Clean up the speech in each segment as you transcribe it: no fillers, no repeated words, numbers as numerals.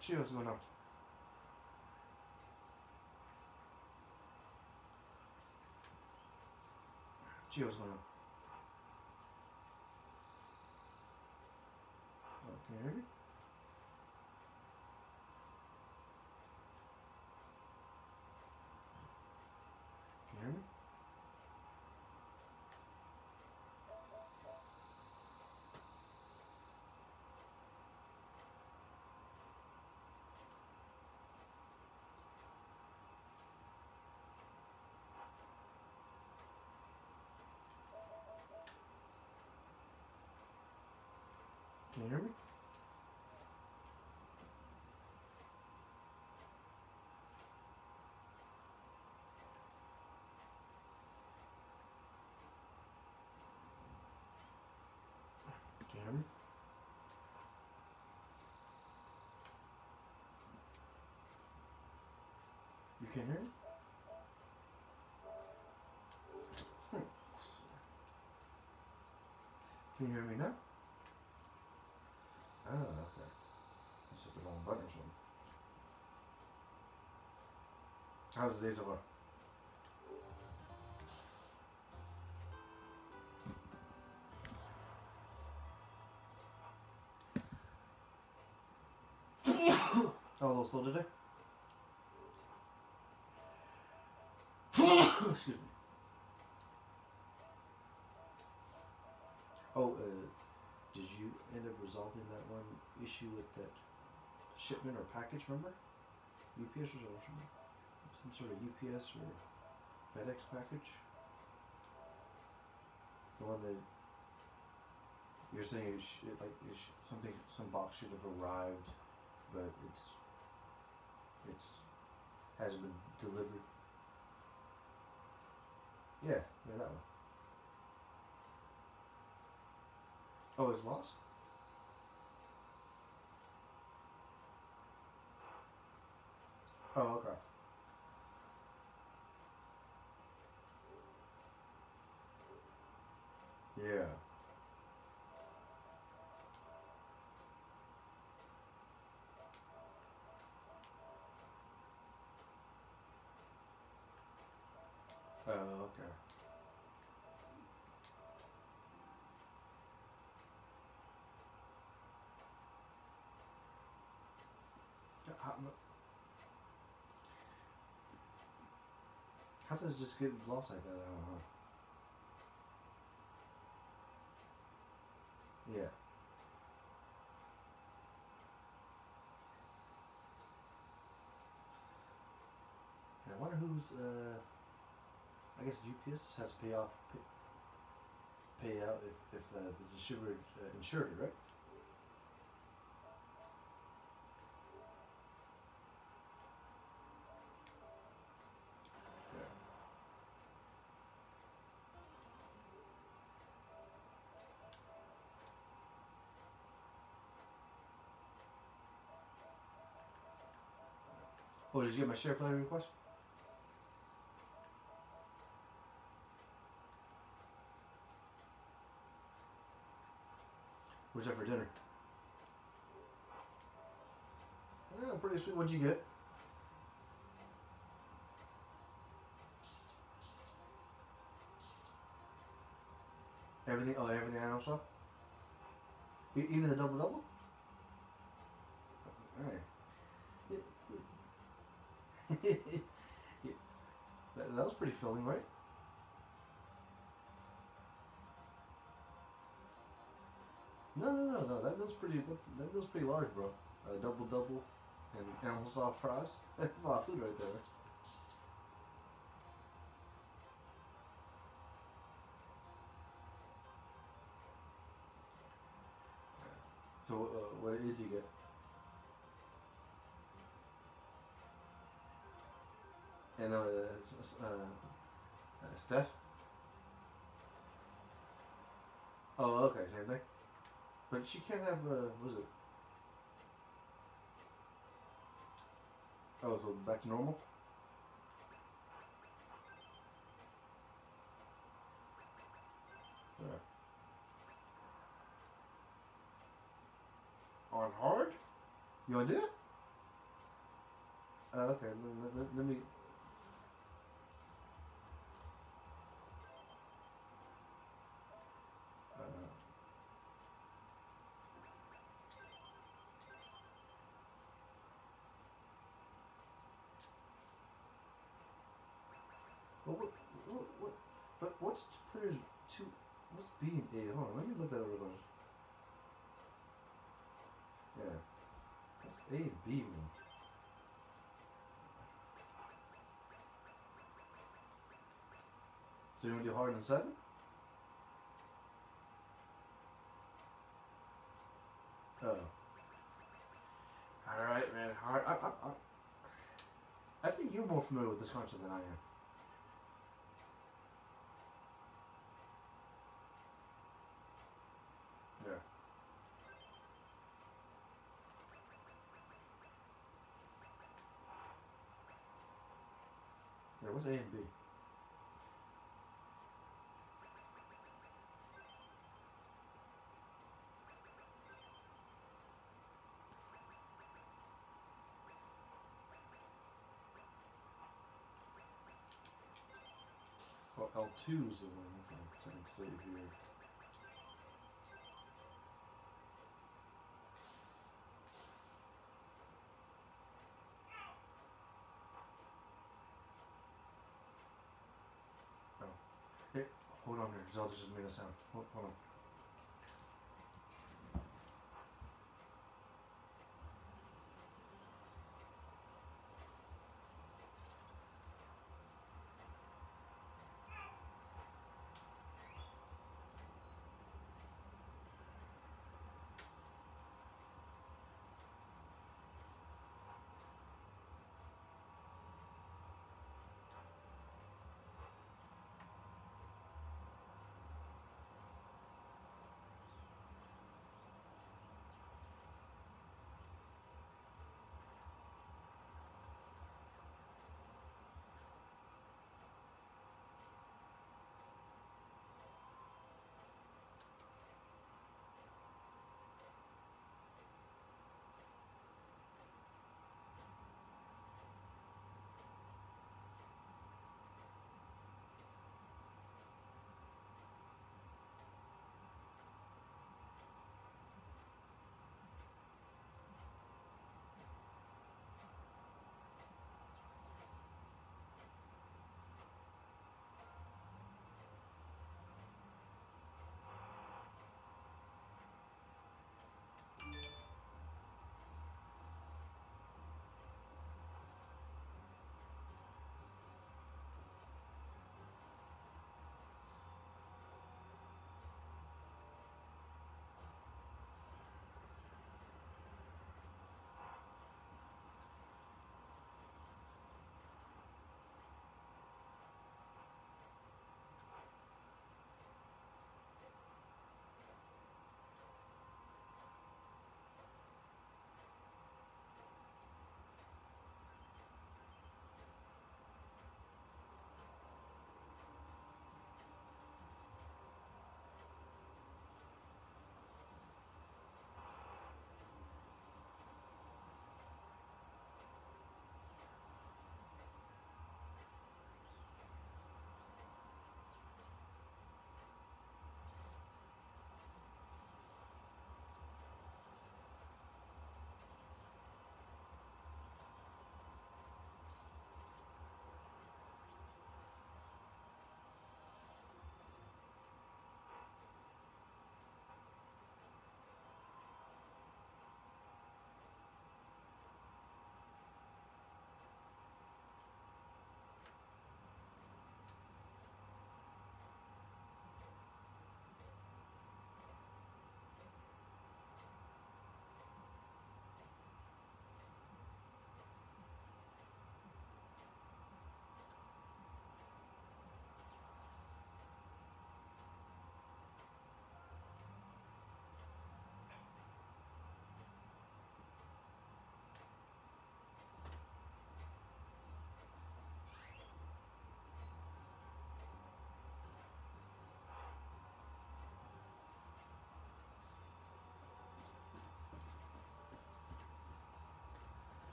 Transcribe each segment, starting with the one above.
Chill, what's going on? Chill, what's going on? Oh, can you hear me? Can you hear me? Can you hear me? Can you hear me? You can't hear me? Can you hear me now? Oh, okay. I just hit the wrong button or something. How's the day so far? Oh, a little slow today? Excuse me. Oh, did you end up resolving that one issue with that shipment or package, remember? UPS or something? Some sort of UPS or FedEx package? The one that you're saying something, some box should have arrived, but it's hasn't been delivered. Yeah, that one. Oh, it's lost? Oh, okay. Yeah. Oh, okay. How does it just get lost like that? I don't know. Yeah. I wonder who's, I guess UPS has to pay out if the distributor insured it, right? Yeah. Oh, did you get my share player request? What's up for dinner? Yeah, pretty sweet. What'd you get? Everything? Oh, everything I also? Even the double double? Alright. Yeah, that was pretty filling, right? No. That meal's pretty large, bro. Double double and animal style fries. That's a lot of food right there. So what did Izzy get? And Steph? Oh, okay, same thing. But she can't have, what is it? Oh, so back to normal? Yeah. On hard? You wanna do it? Okay, let me. Uh, but what, but what's players two? What's B and A? Hold on, let me look that over. Yeah, what's A and B mean? So you want to do harder than 7? Oh. Alright, man. Hard. I think you're more familiar with this concept than I am. Yeah. Yeah, what's A and B? Oh, L2 is the one. Okay, trying to save here. Oh. Hey, hold on there. Zelda just made a sound. Hold on.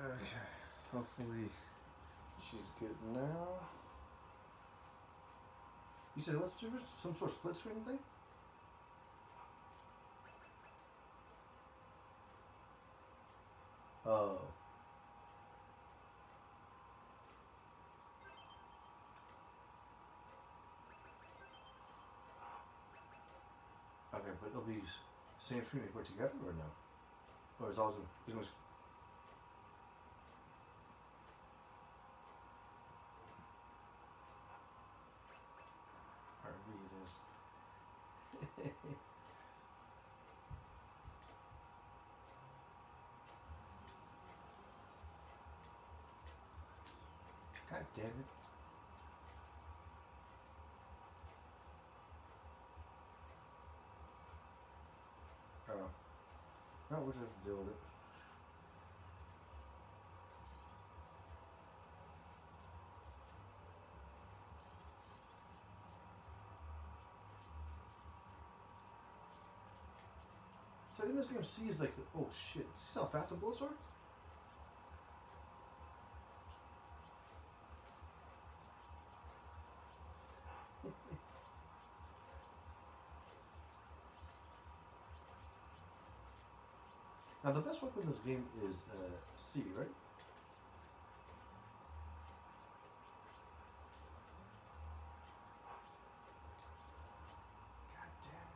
Okay. Hopefully she's good now. You said what's different? Some sort of split screen thing? Oh. Okay, but it'll be same screen if we're together or no? Or is always gonna RV it is. God damn it. Oh. No, we'll just have to deal with it. So in this game, C is like, oh shit. See how fast the bullets are? Now the best weapon in this game is C, right? God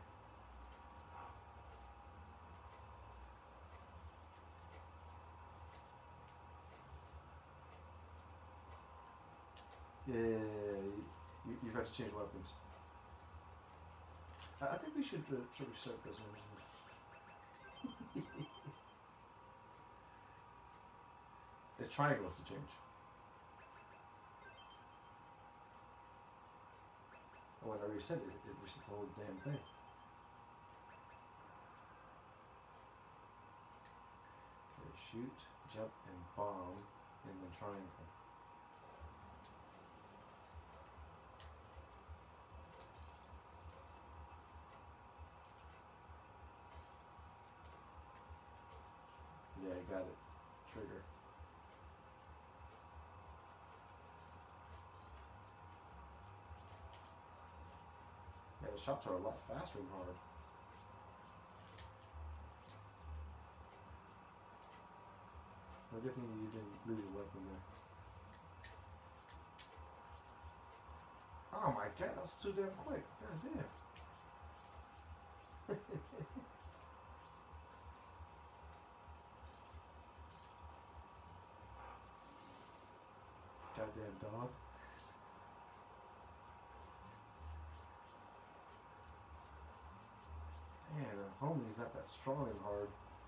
damn it. Yeah, you've had to change weapons. I think we should restart this one. It's triangles to change. Oh, when I reset it, it resets the whole damn thing. Okay, shoot, jump, and bomb, and then triangle. Yeah, I got it. Trigger. Yeah, the shots are a lot faster and hard. No good thing you didn't lose your weapon there. Oh my god, that's too damn quick. God damn. Goddamn dog. Man, the homie's not that strong and hard.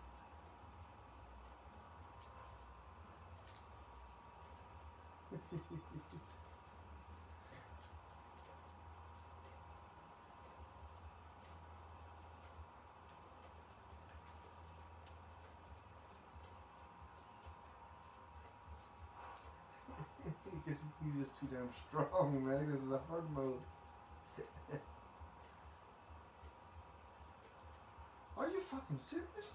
Because he's just too damn strong, man. This is a hard mode. Are you fucking serious?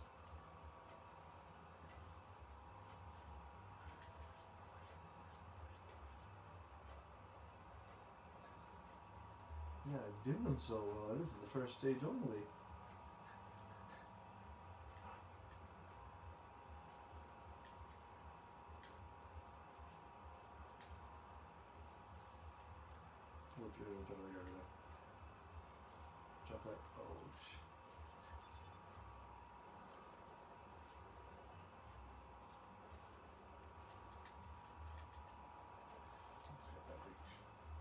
Yeah, doing so well. This is the first stage only. Drop that. Oh shit. Let's get that reach.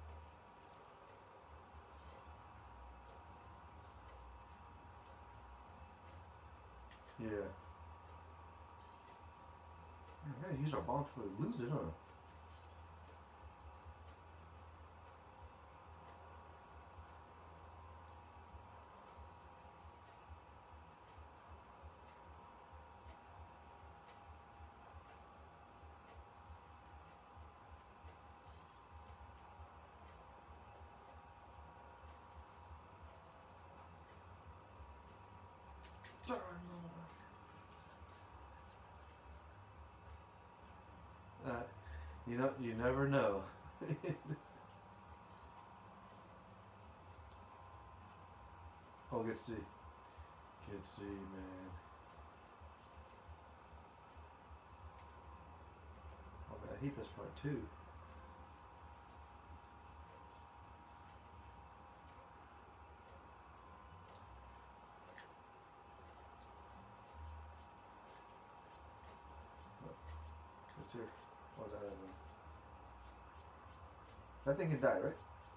Yeah. Man, use our bombs before we lose it, huh? You know, you never know. Oh, good to see. Good to see, man. Oh, man, I hate this part too. What's here? Oh, is that one? That thing can die, right?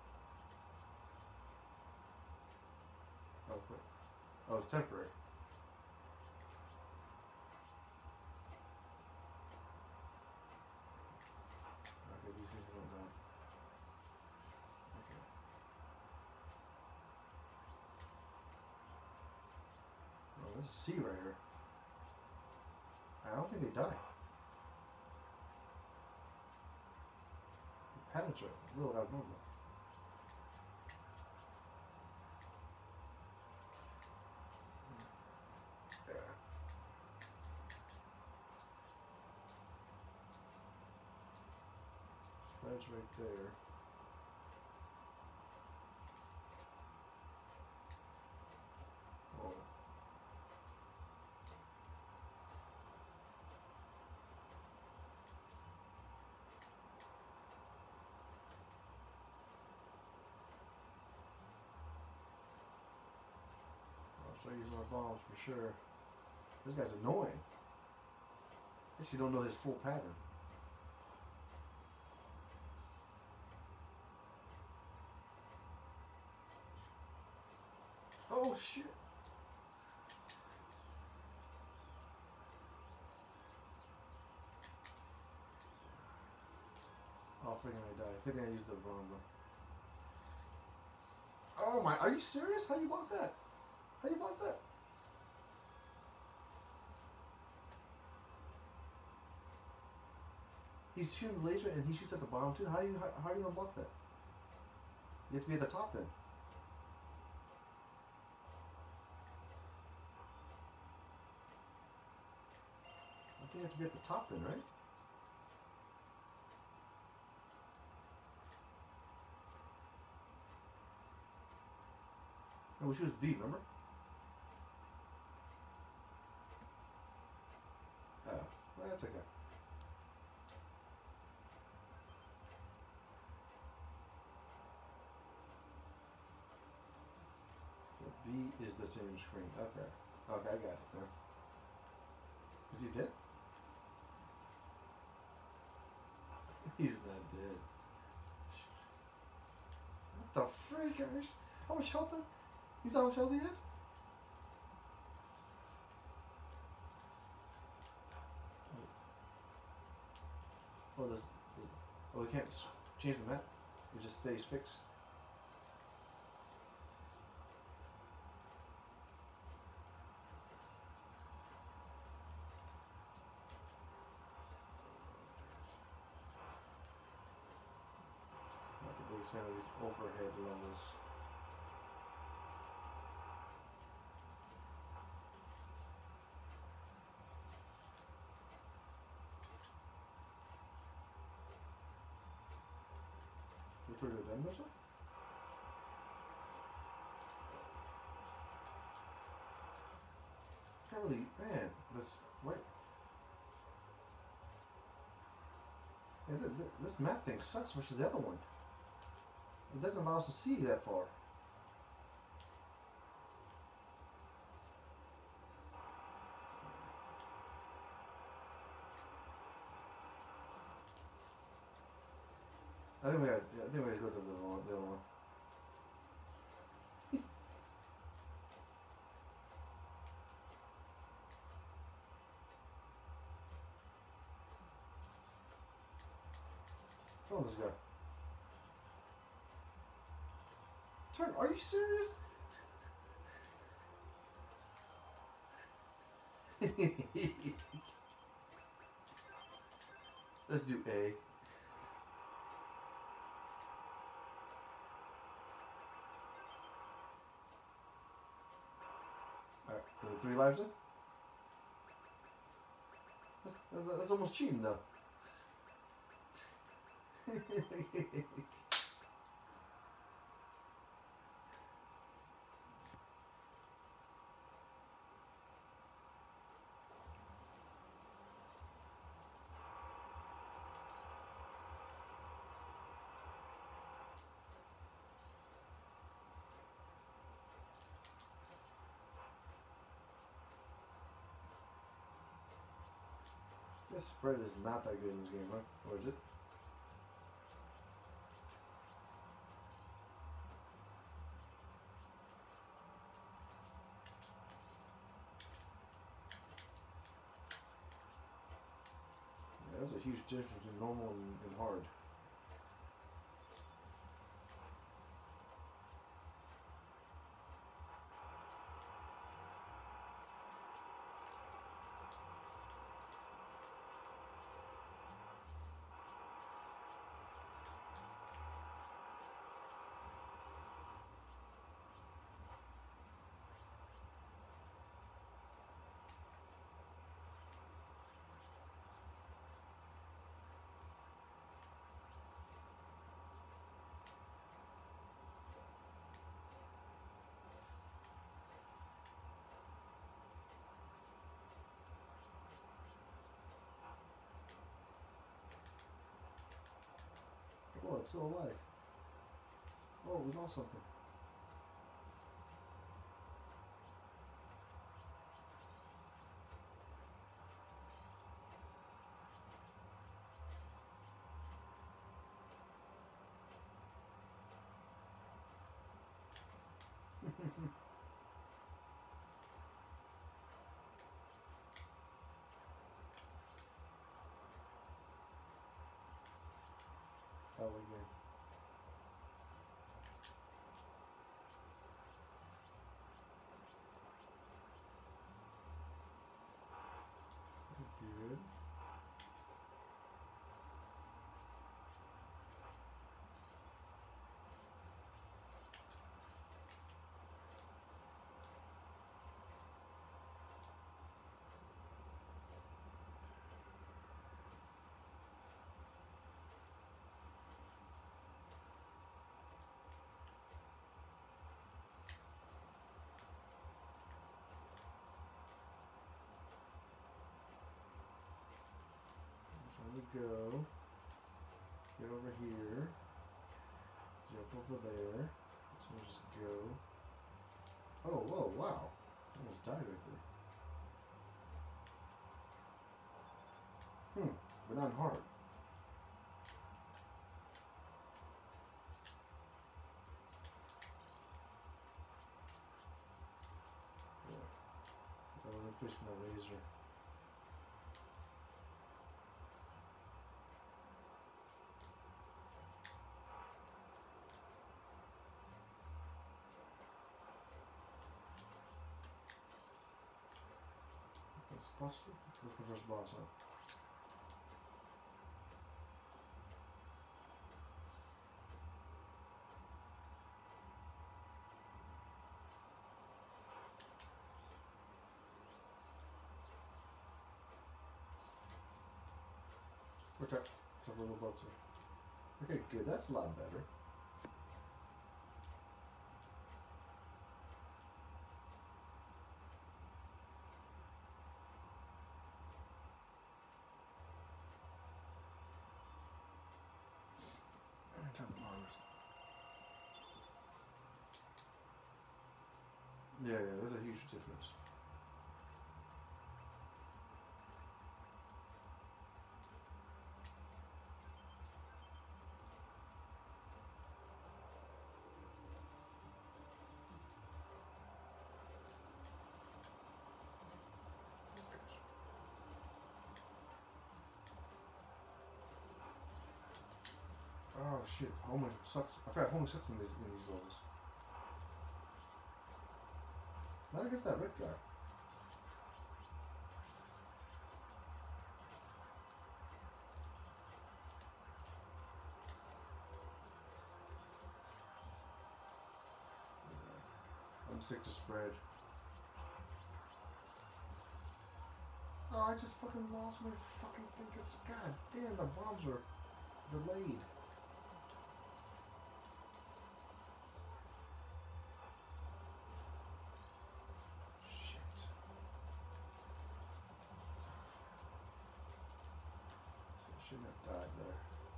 Oh, quick. Oh, it's temporary. Okay, these things won't die. Okay. Oh, this is C right here. I don't think they die. The patterns are a little abnormal. Yeah. Spreads right there. Oh. I'll start using more bombs for sure. This guy's annoying. I guess you don't know his full pattern. Oh shit! Oh, freaking I died. Good thing I used the wrong one. Oh my, are you serious? How you block that? How you block that? He's shooting laser and he shoots at the bottom too. How are you gonna block that? You have to be at the top then. I think you have to be at the top then, right? No, we choose B, remember? Oh, well, that's okay. So B is the same screen. Okay. Okay, I got it there. Is he dead? He's not dead. What the freak? How much health? He's how much health he had? Oh, there's. Oh, we can't change the map. It just stays fixed. Not the biggest fan of these overhead levels. Which way to the demo, sir? Can't really, man. This what? Yeah, this map thing sucks versus the other one. It doesn't allow us to see that far. I think we got. I think we got to go to the other one. What's wrong with this guy? Turn. Are you serious? Let's do A. Alright, are there 3 lives in? That's almost cheating though. This spread is not that good in this game, huh? Or is it? Yeah, there's a huge difference between normal and hard. Oh, it's still alive. Oh, we lost something. How we go? Good. So we go. Get over here. Jump over there. So we'll just go. Oh, whoa, wow. I almost died right there. But not hard. Yeah. So I'm gonna push my laser. Let's watch this. That's the first boss, huh? Okay. Couple little bugs there. Okay, good. That's a lot better. Yeah, there's a huge difference. Oh shit, homing sucks. I forgot homing sucks in these levels. Not against that red guy. I'm sick to spread. Oh, I just fucking lost my fucking thing. God damn, the bombs are delayed. there.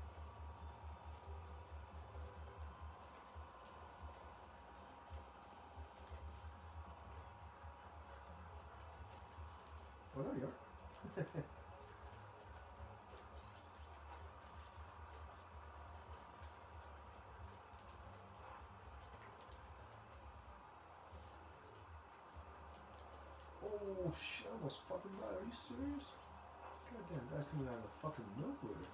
Oh, there you are. Oh shit, I almost fucking died. Are you serious? Goddamn, guy's coming out of the fucking nowhere.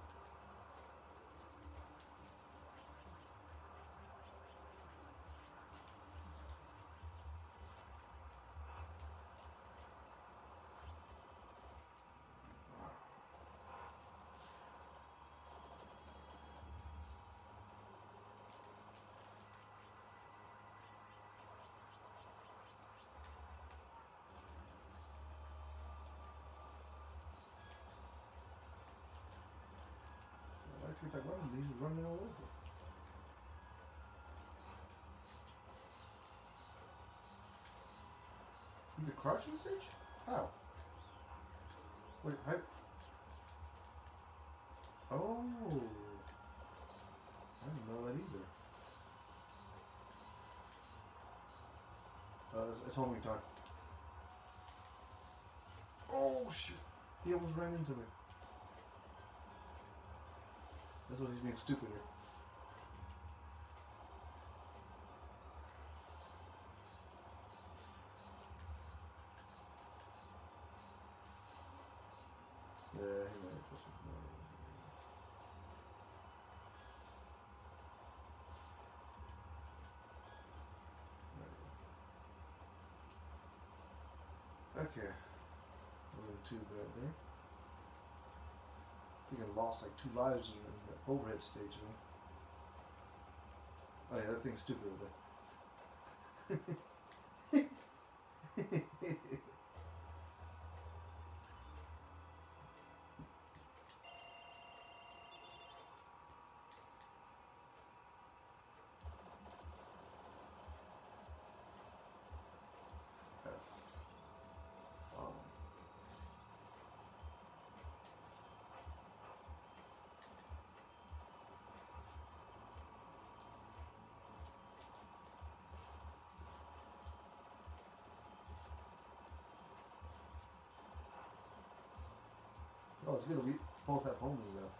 I take that run, he's running all over. You could crouch on stage? How? Wait, how? Oh. I didn't know that either. It's homing time. Oh shit. He almost ran into me. That's what he's being stupid here. Yeah, he might have put something on it. Okay. Wasn't too bad there. I think I lost like 2 lives in the overhead stage, you know? Oh yeah, that thing's stupid over there. um, oh, it's good. We both have homing though.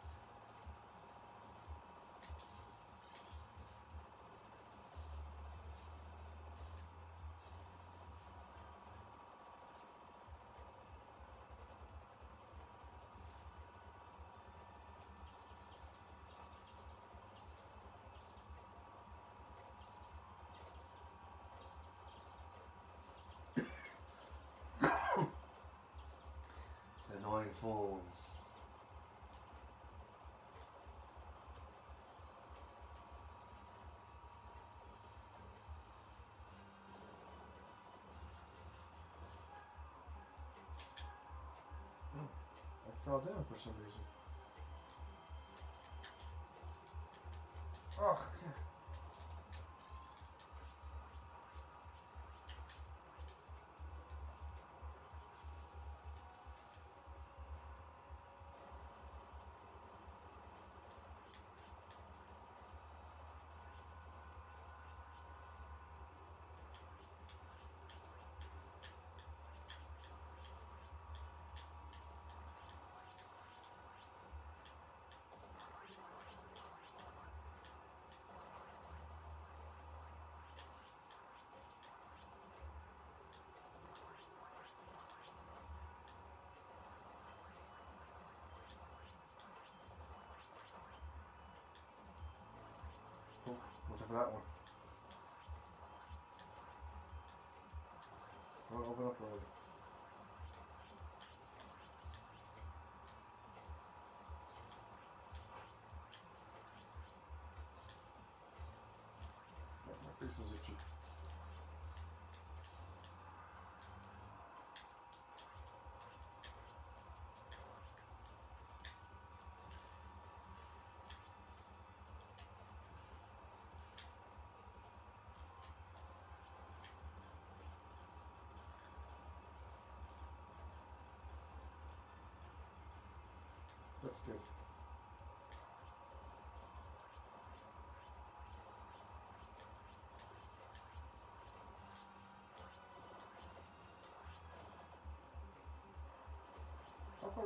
Annoying phones. Oh, I fell down for some reason. Oh, okay. Oh, watch out for that one. Don't open up already. Oh, my face is itchy. That's good.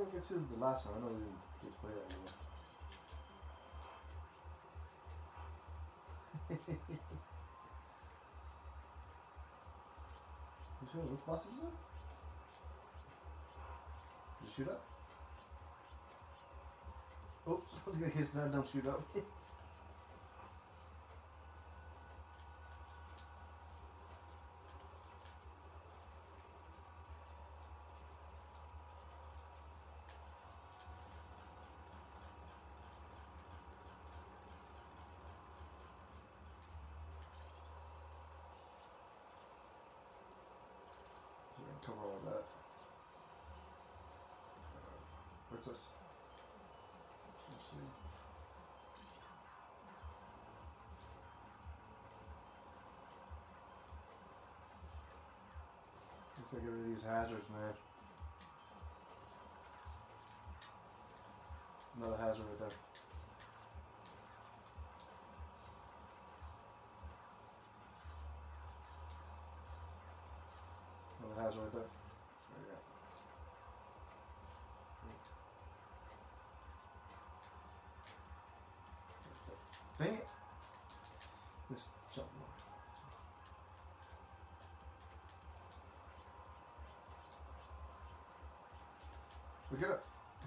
we'll get to the last time. I know we didn't get to play that anymore. Which boss is it? Did you shoot up? Oops, I guess that don't shoot up. Cover all that. What's this? Let's see. Guess I get rid of these hazards, man. Another hazard right there. Another hazard right there. There you go. Dang it! This jump more. Look it up.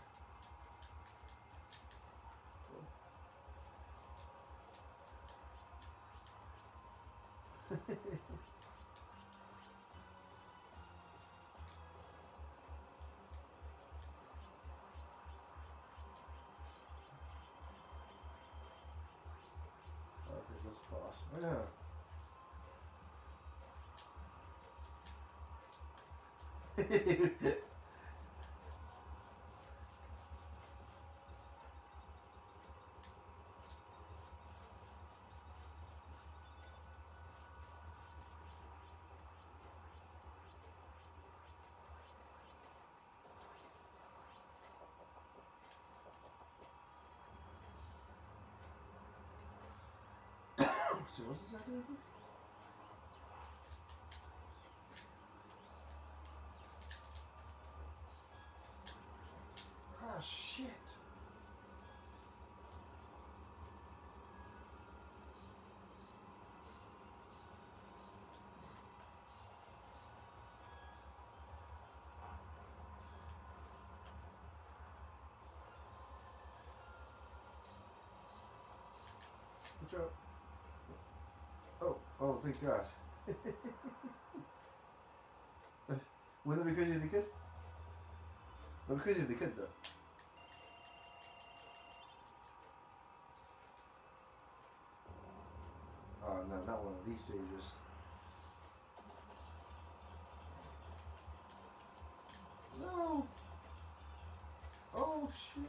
Okay, this boss. Yeah. So what's this exactly? Ah, shit. Good job. Oh, thank God. Wouldn't it be crazy if they could? It would be crazy if they could, though. Oh, no, not one of these stages. No! Oh, shit.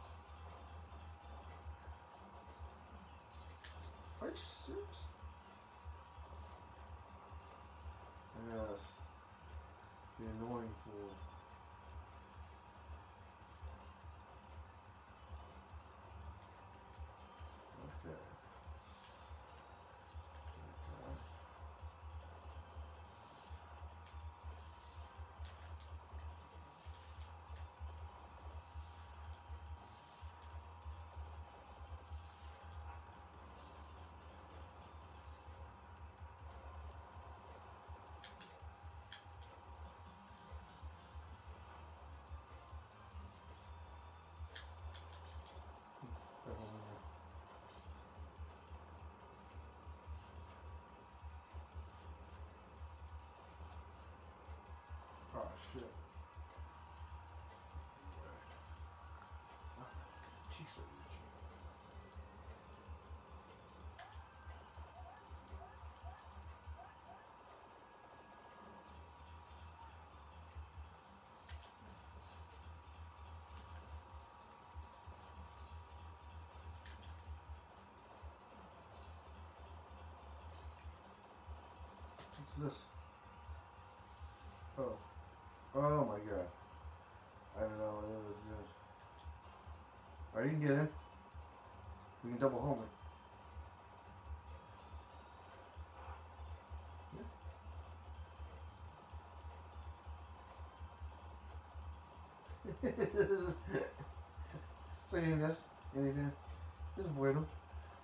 Are you serious? Yes. The annoying fool. Okay. Oh, shit. Cheeks are itchy. What's this? Oh. Oh my God. I don't know. It was good. Alright, you can get in. We can double home it. Saying this, anything. Just avoid them.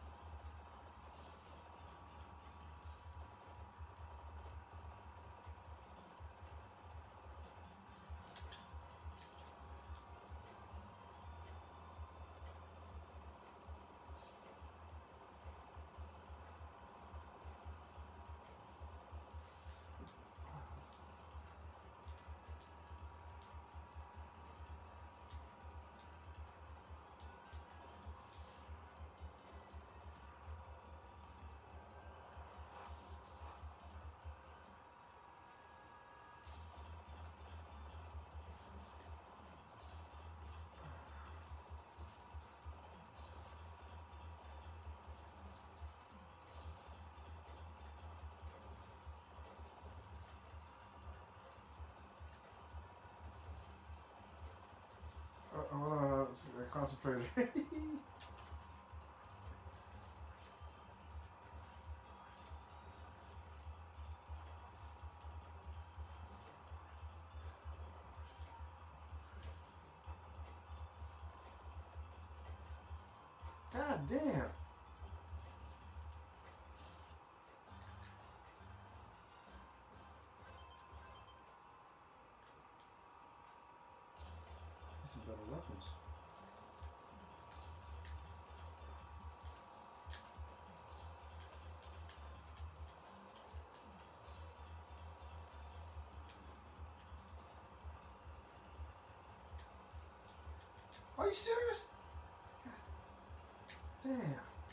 Concentrated. God damn. Some better weapons. Are you serious? God damn.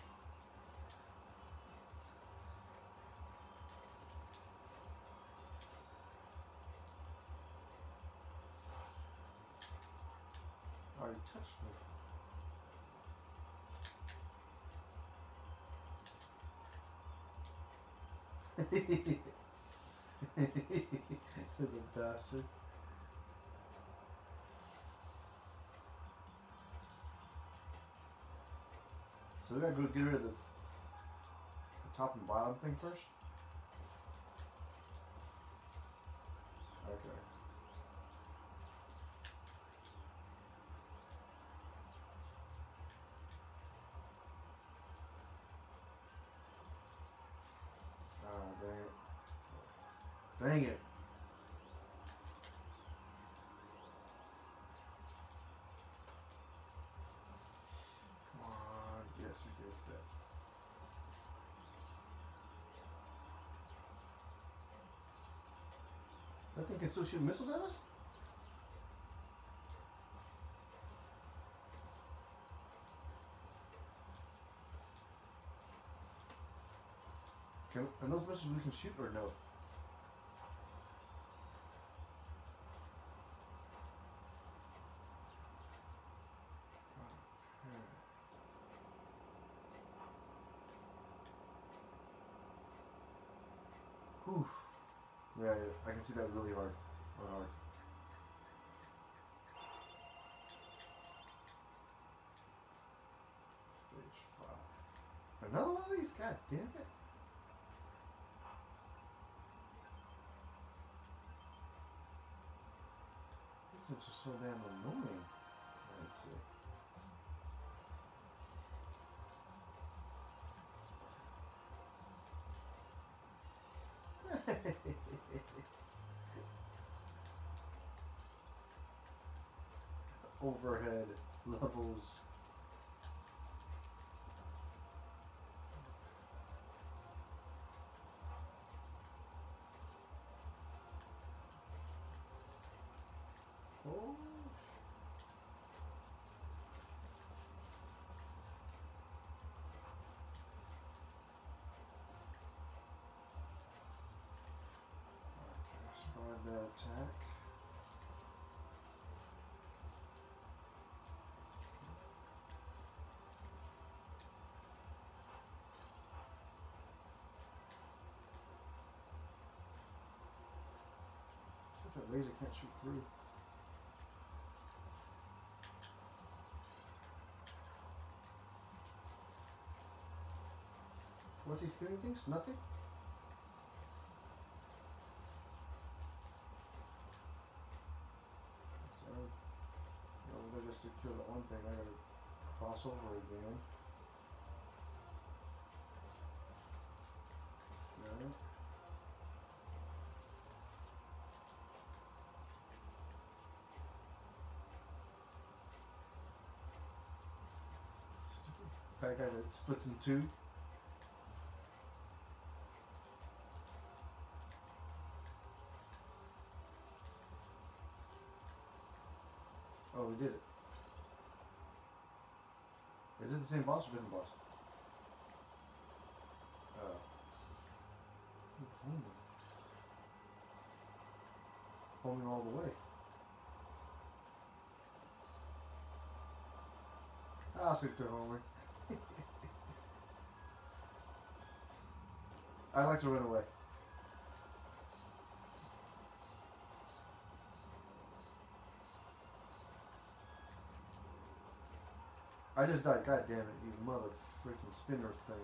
Already touched me. The bastard. So we gotta go get rid of the top and bottom thing first? Okay. Oh, dang it. Dang it. Come on. Yes, it gets that. That thing can still shoot missiles at us? And those missiles we can shoot or no? Oof. Yeah, I can see that really hard. Hard. Stage 5. Another one of these? God damn it. These are just so damn annoying. Let's see. Overhead levels. Oh. Okay, survive that attack. Since that laser can't shoot through. What's he spinning things? Nothing? So, kill that one thing. I gotta cross over again. Alright. Bad guy that splits in two. Oh, we did it. Is it the same boss or different boss? Oh. Homing all the way. I'll stick to homing. I like to run away. I just died. God damn it, you mother freaking spinner thing.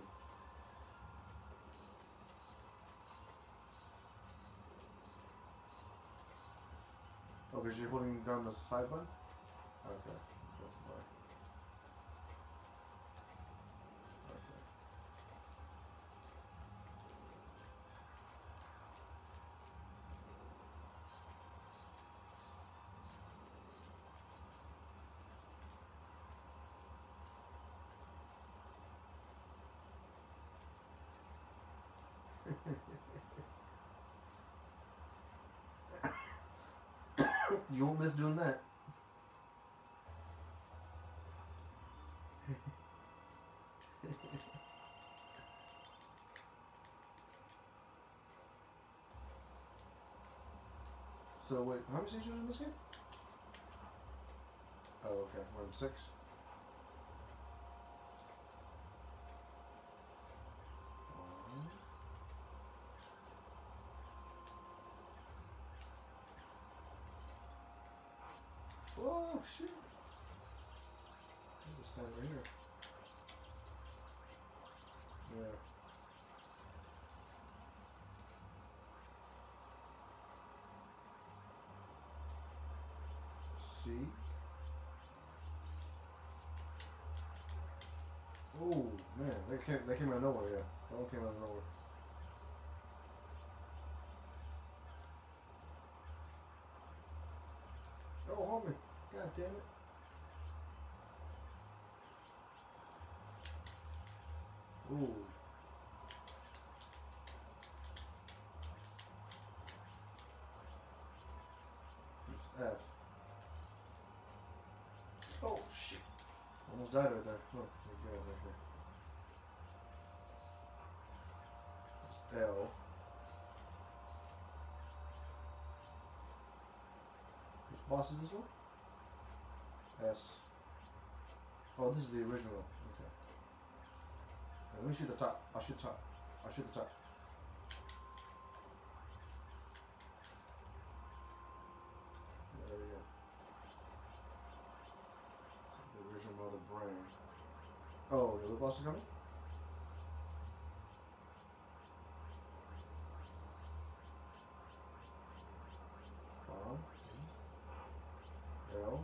Oh, because you're holding down the side button? Okay. That's why. You won't miss doing that. So wait, how many stages are in this game? Oh, okay. We're in 6. Oh shit! I'll just stand right here. Yeah. See? Oh man, that came out of nowhere. Yeah, that one came out of nowhere. Oh, hold me! God damn it! Ooh. It's F. Oh shit! Almost died right there. Oh, my God, right there. It's L. Which boss is this one? S. Oh, this is the original. Okay. Let me shoot the top. I'll shoot the top. I'll shoot the top. There we go. The original Mother Brain. Oh, the other boss is coming? Bomb. L.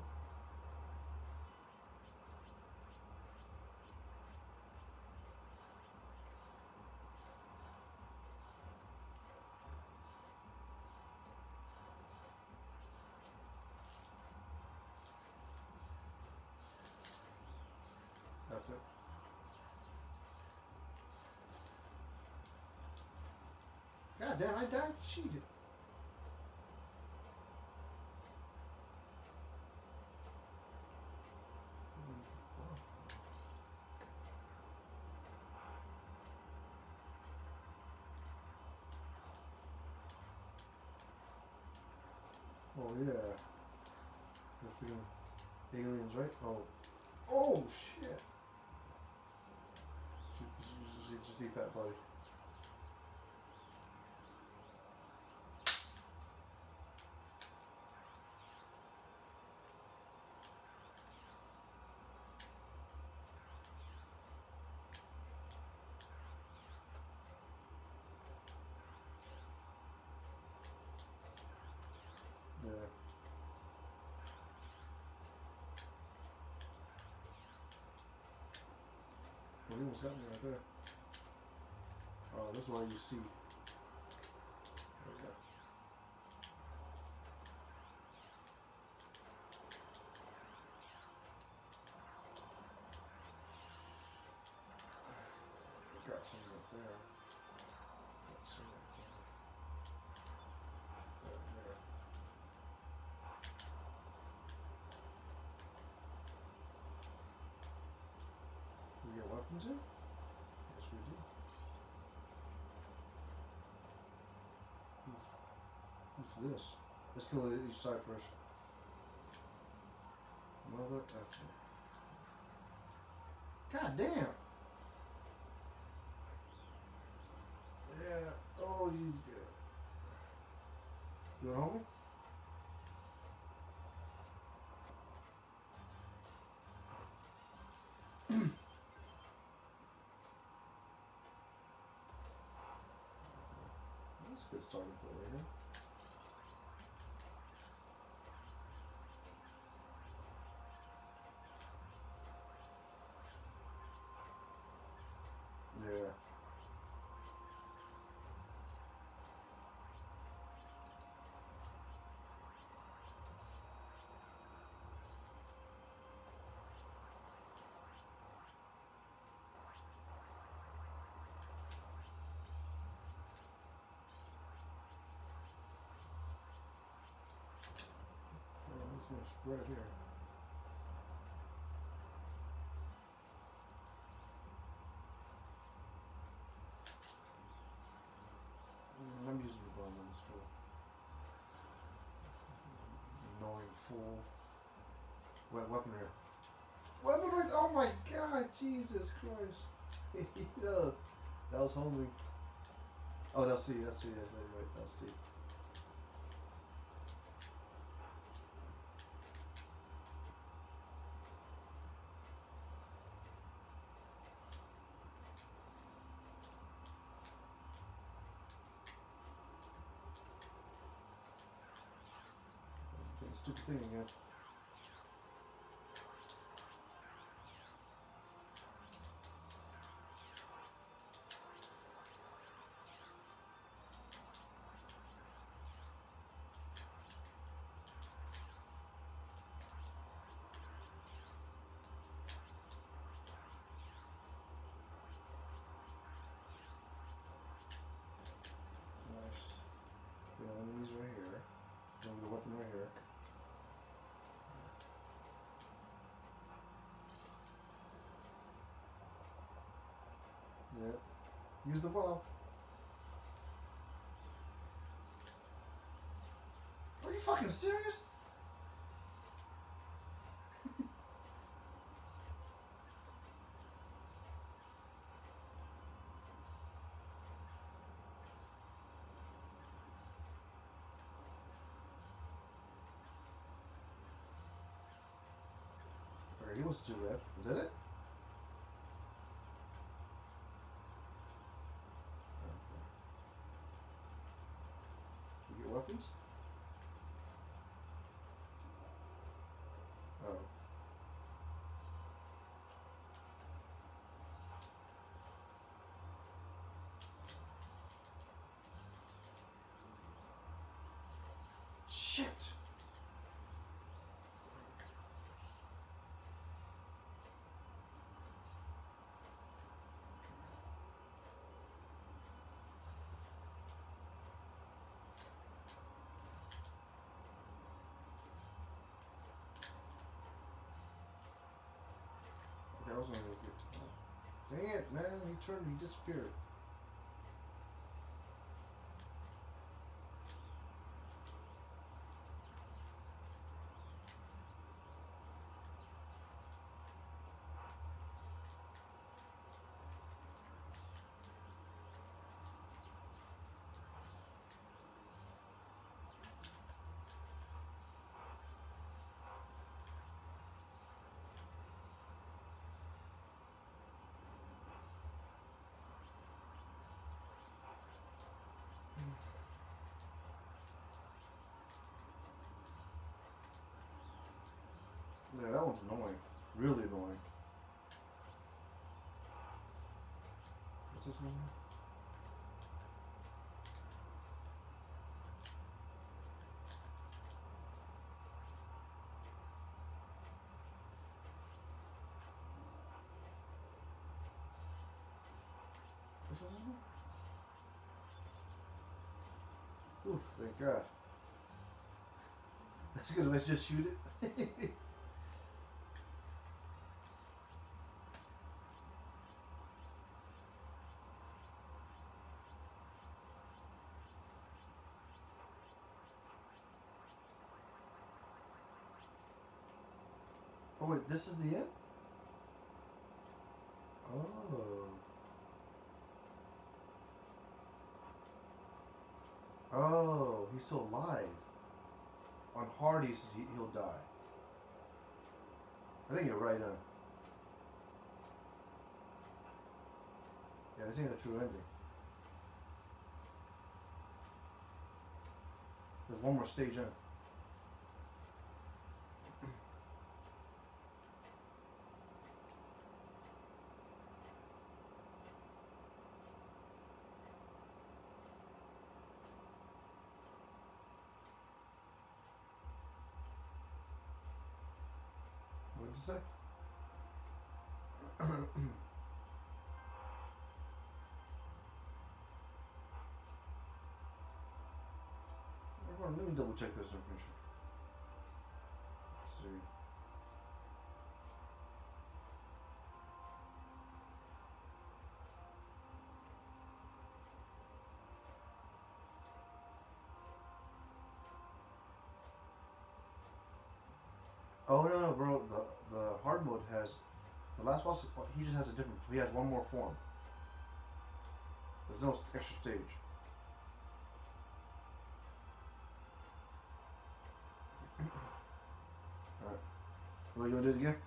That's it. God damn, I died? Cheated. Oh yeah. The freaking aliens, right? Oh. Oh shit. Just eat that, buddy. Yeah. Well, he almost got me right there. Oh, that's why you see. There we go. Got some up there. Got some right there. Right there. We get weapons here? Yes, we do. Who's this? Let's kill each side first. Mother effer. God damn! Yeah. Oh, you good. You want homie? That's a good starting point right here. Yeah. Oh, this one's spread here. I'm using the bomb on this fool. Annoying fool. What weapon here? Weapon right? Oh my god, Jesus Christ. Yeah, that was homie. Oh, they'll see, yes, right, they'll see. Okay, stupid thing again. Nice. The enemies right here. Then the weapon right here. Yep. Use the bomb. Are you fucking serious? Or he wants to do that. Is that it? Okay. You get weapons? Oh. Shit! Okay, I was gonna get. Oh. Dang it, man! He disappeared. Yeah, that one's annoying. Really annoying. this one? This was one? Oof, thank God. That's good if I just shoot it. Oh wait, this is the end? Oh. Oh, he's still alive. On hard, he'll die. I think you're right, huh? Yeah, this ain't the true ending. There's one more stage, huh? What did you say? Hold on, let me double check this information. Let's see. Oh no, bro. The hard mode has the last boss. He just has a different. He has one more form. There's no extra stage. All right. What you wanna do it again?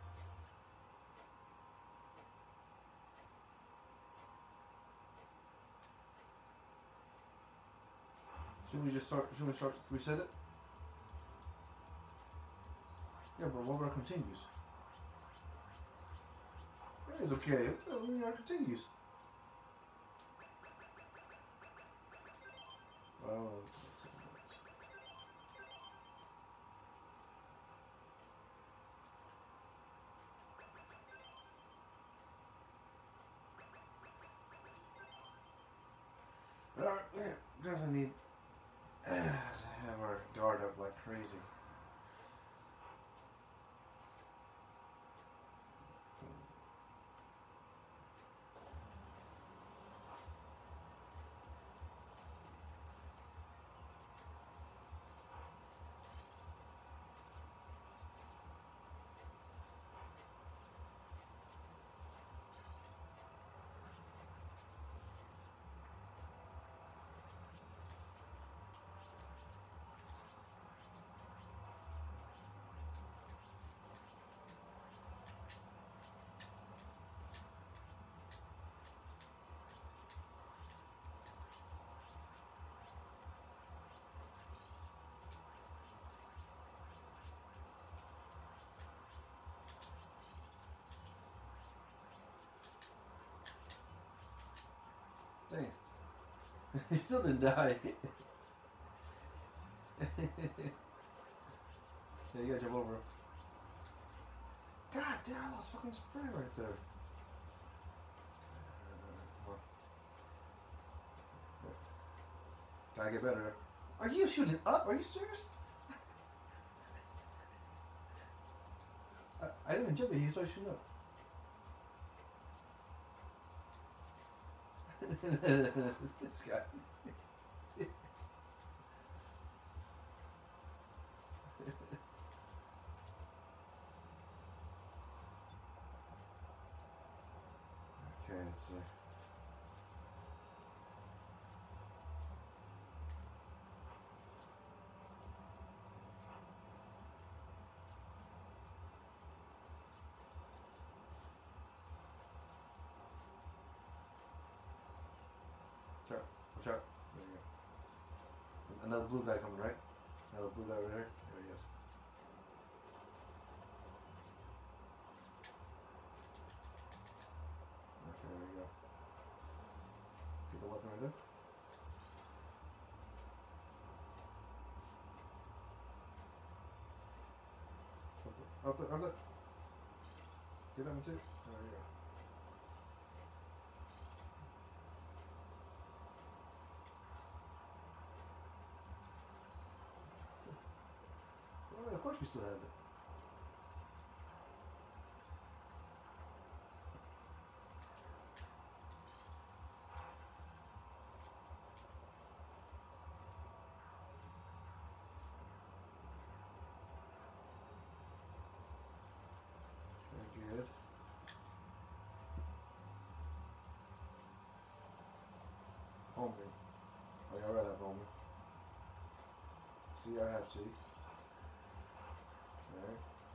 Should we just start? Should we start? Reset it? Yeah, but what about continues? It's okay. It continues. Well, alright, yeah, definitely need to have our guard up like crazy. Dang. He still didn't die. Yeah, you gotta jump over. God damn, I lost fucking spray right there. Gotta get better. Are you shooting up? Are you serious? I didn't jump it, he started shooting up. This guy. Okay, let's see. Watch out. Watch out. There you go. Another blue guy coming, right? Another blue guy right here. There he is. Okay, there you go. Kinda. Up it, up it. Get up into it. There you go. Well, of course we still have it. Very good. Homie. Oh, yeah, I read that homie. C, I have C. Okay.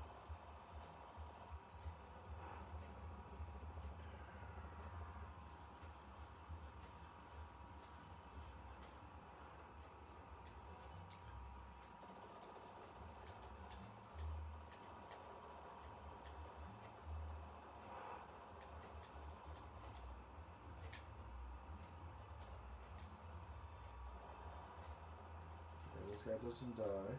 Okay, this guy doesn't die.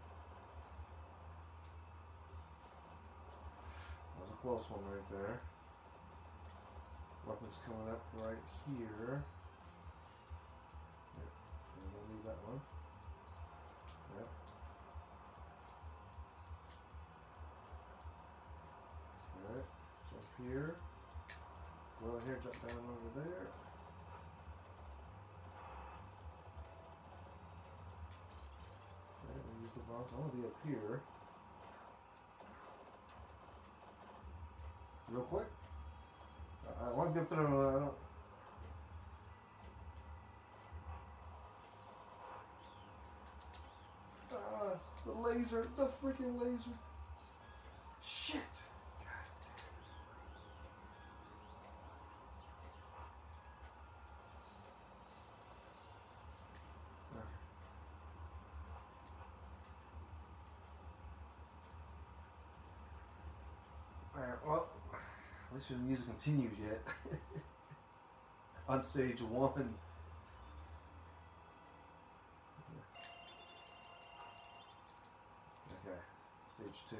That was a close one right there. Weapons coming up right here. Yep. I'm gonna leave that one. Yep. Alright. Jump here. Go out here, jump down over there. Okay, we'll use the box. I want to be up here. Real quick. I want to get through. I don't. The laser. The freaking laser. Shit. Alright, well, at least the music continues yet. On stage 1. Okay, stage 2.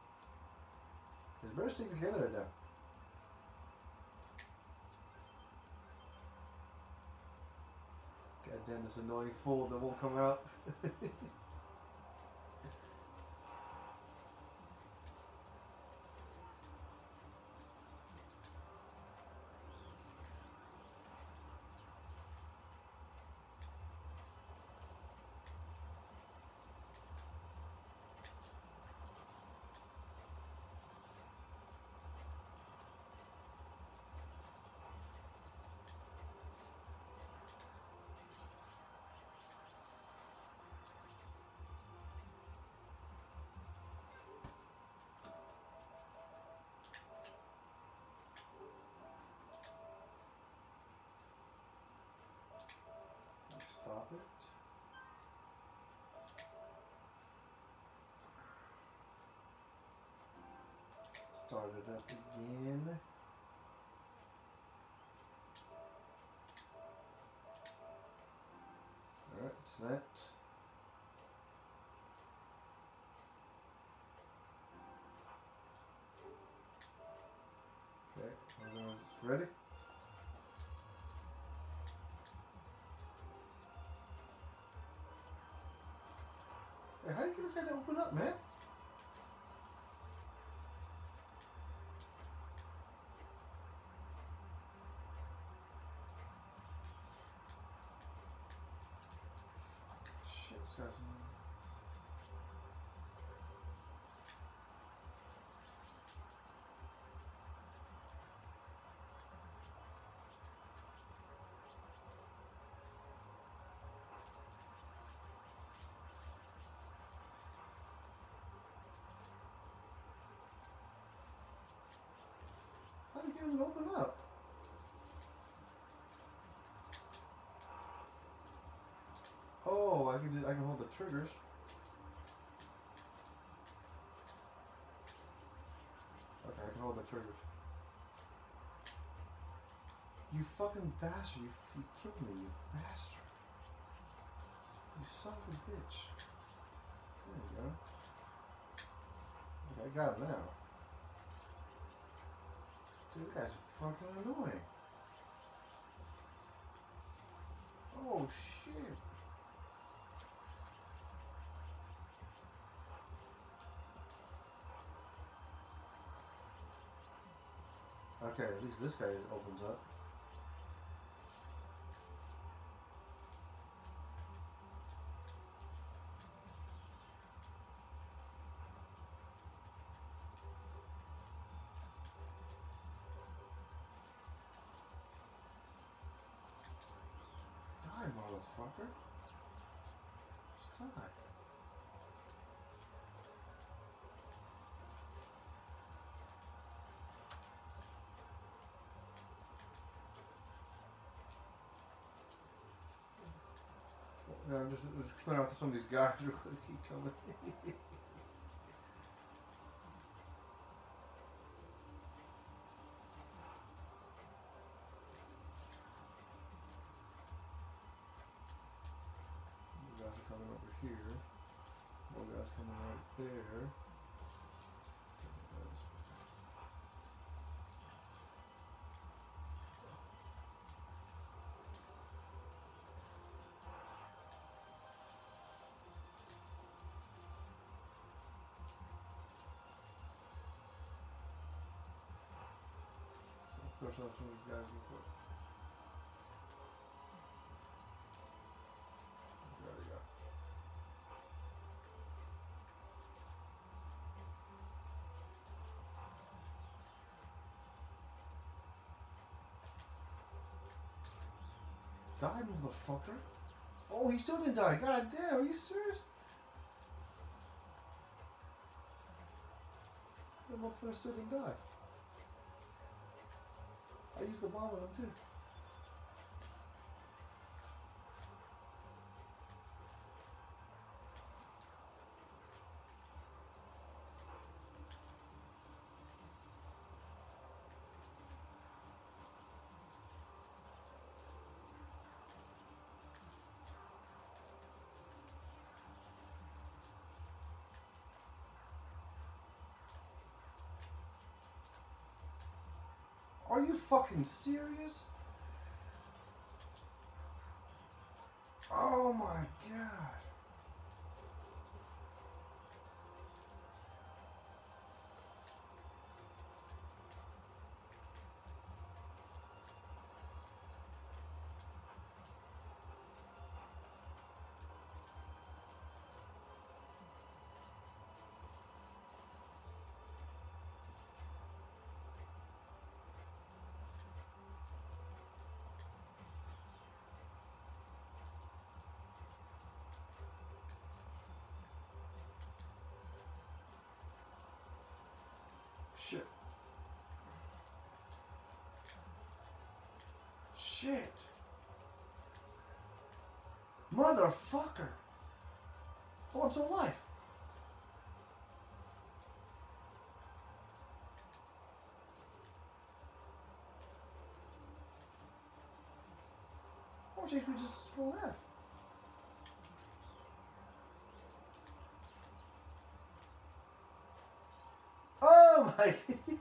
Is better stick together now. God damn this annoying fool that won't come out. Stop it. Start it up again. Alright, set. Okay, ready? Hey, how do you get this guy to open up, man? Shit, this guy's... How do you get him to open up? Oh, I can hold the triggers. Okay, I can hold the triggers. You fucking bastard. You killed me, you bastard. You son of a bitch. There you go. Okay, I got him now. Dude, this guy's fucking annoying. Oh, shit. Okay, at least this guy opens up. Die, motherfucker. Die. No, I'm just clearing out some of these guys real quick. Keep coming. More guys are coming over here. More guys coming right there. Push out some of these guys real quick. There we go. Die, motherfucker. Oh, he still didn't die. God damn, are you serious? That motherfucker still didn't die. I used the bomb on him too. Are you fucking serious? Oh my god. Shit. Shit. Motherfucker. Oh, I'm still alive. How much HP just full have? Oh my.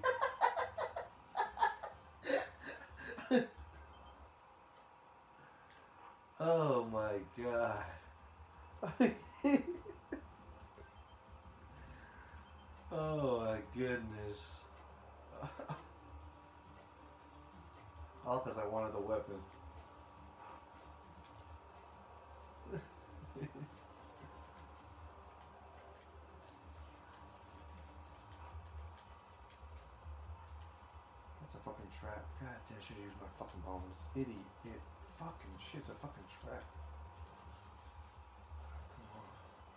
Oh my god. Oh my goodness. All because I wanted a weapon. That's a fucking trap. God damn, I should use my fucking bomb. This idiot. Fucking shit's a fucking trap. Come on.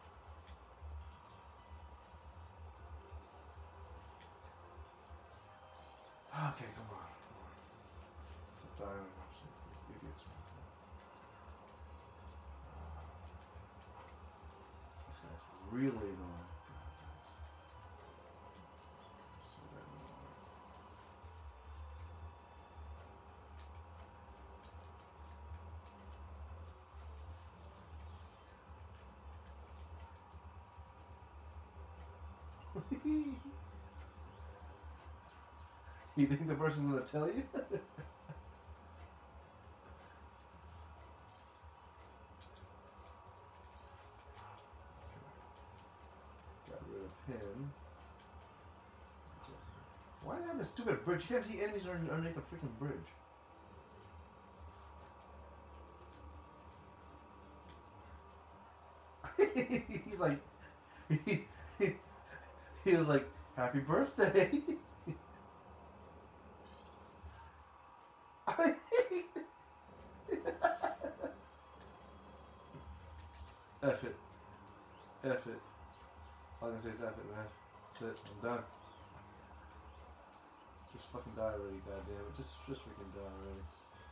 Okay, come on. Come on. Stop dying. These idiots. This guy's really annoying. So damn annoying. You think the person's gonna tell you? Got rid of him. Why not the stupid bridge? You can't see enemies underneath the freaking bridge. He's like, he was like, happy birthday. F it. F it. All I can say is F it, man. That's it. I'm done. Just fucking die already, goddammit. Just freaking die already.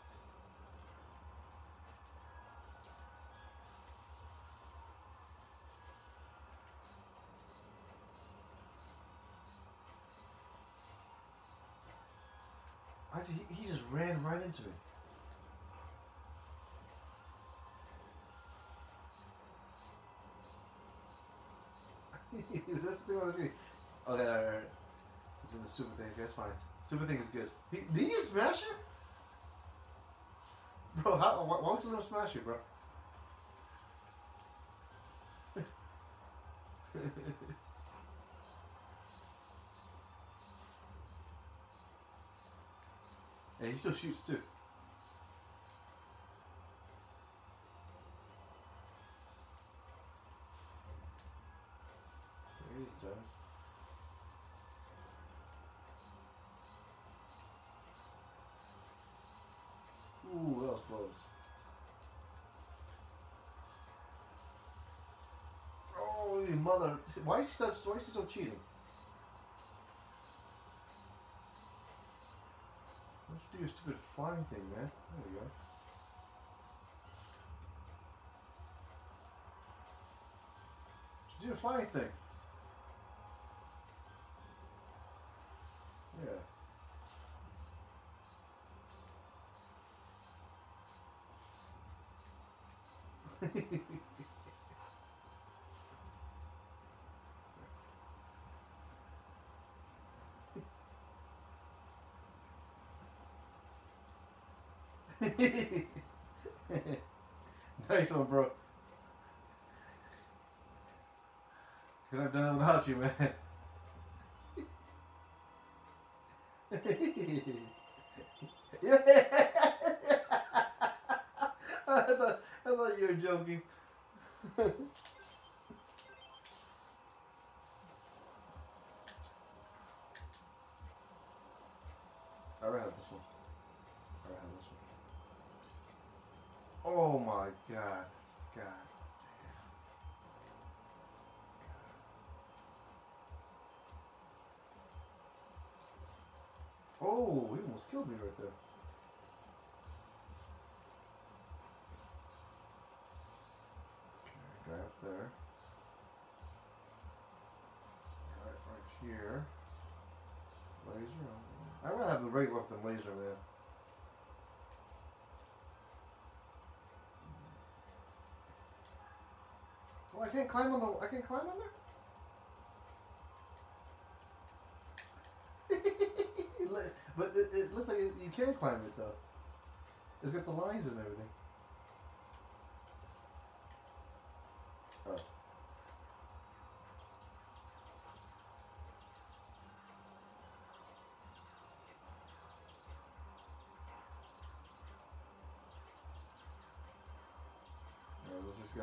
He just ran right into me. That's the thing I want to see. Okay, alright. He's doing the stupid thing. Okay, that's fine. Stupid thing is good. Did you smash it? Bro, why would you let him smash you, bro? And he still shoots too. He's done. Ooh, that was close. Oh, you mother! Why is she so cheating? Why don't you do your stupid flying thing, man? There we go. Just do your flying thing. Yeah. Nice one, bro. Could have done it without you, man. Yeah. I thought you were joking. I rather have this one. I rather have this one. Oh my god. God damn. Oh, he almost killed me right there. Okay, guy up there. Right here. Laser. I'd rather have the regular weapon than laser, man. Oh, I can't climb on there? But it looks like you can climb it though. It's got the lines and everything. Oh. Alright, let's just go.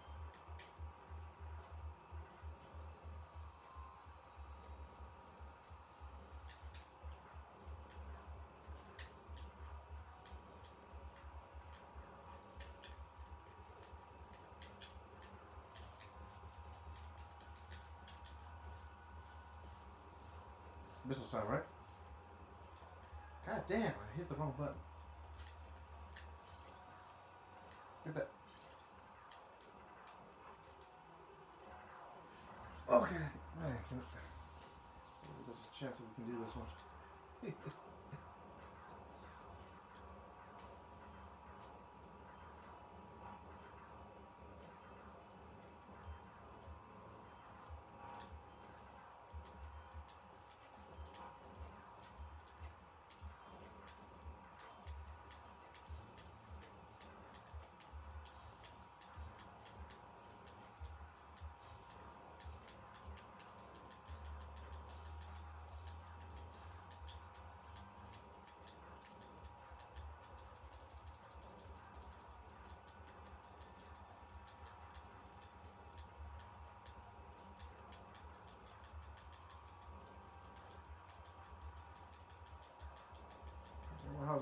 Missile time, right? God damn, I hit the wrong button. Get that. Okay. There's a chance that we can do this one.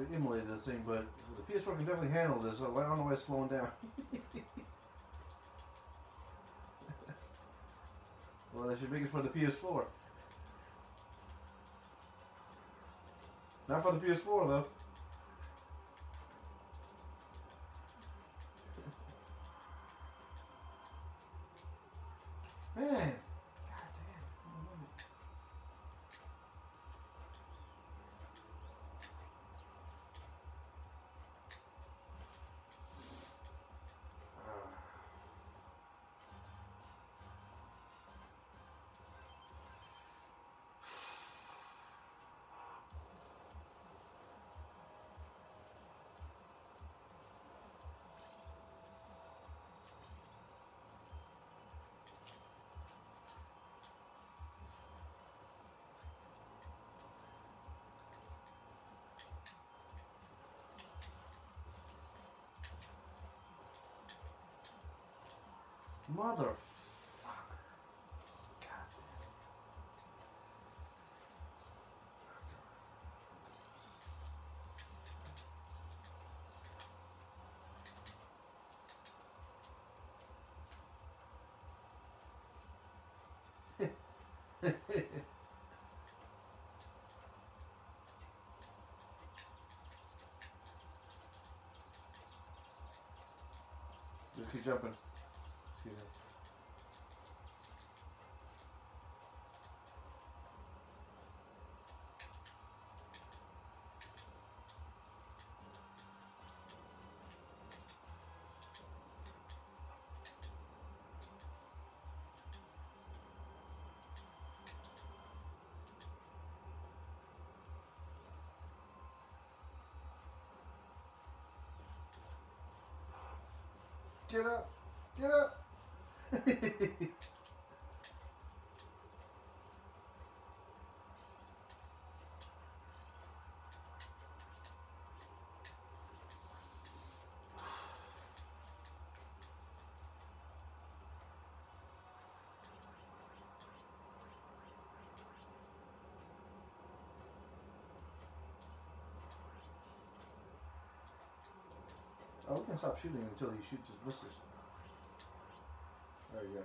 probably emulated this thing, but the PS4 can definitely handle this. So I don't know why it's slowing down. Well, they should make it for the PS4. Not for the PS4 though. Man, god damn. Motherfucker. God damn. Just keep jumping. Excuse me. Get up! Get up! Oh, we can stop shooting until he shoots his misses. There you go.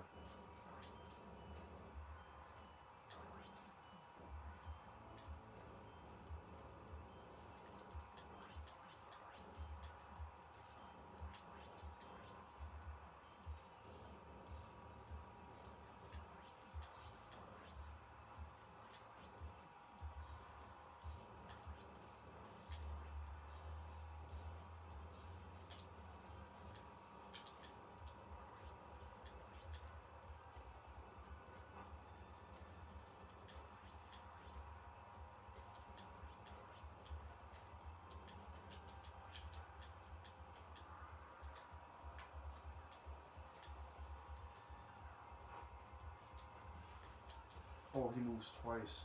Oh, he moves twice.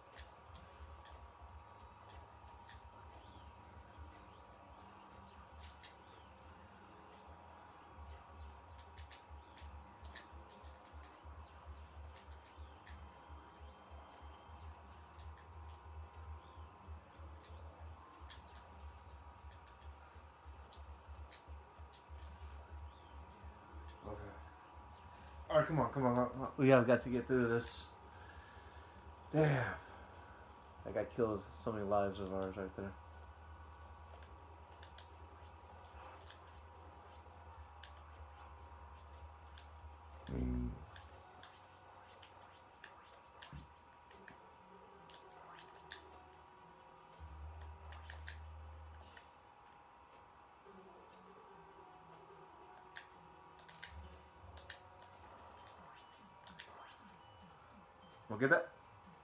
Okay. Alright, come on, come on. We have got to get through this. Damn. That guy killed so many lives of ours right there. We'll get that.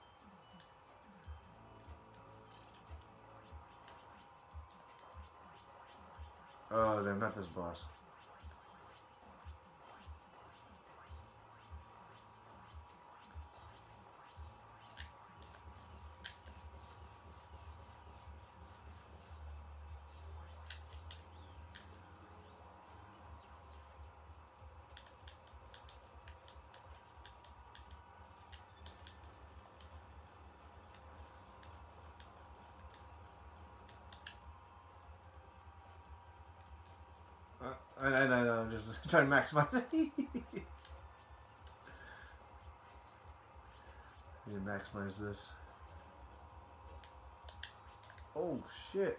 Oh, damn, not this boss. I know, I'm just trying to maximize it. Need to maximize this. Oh shit.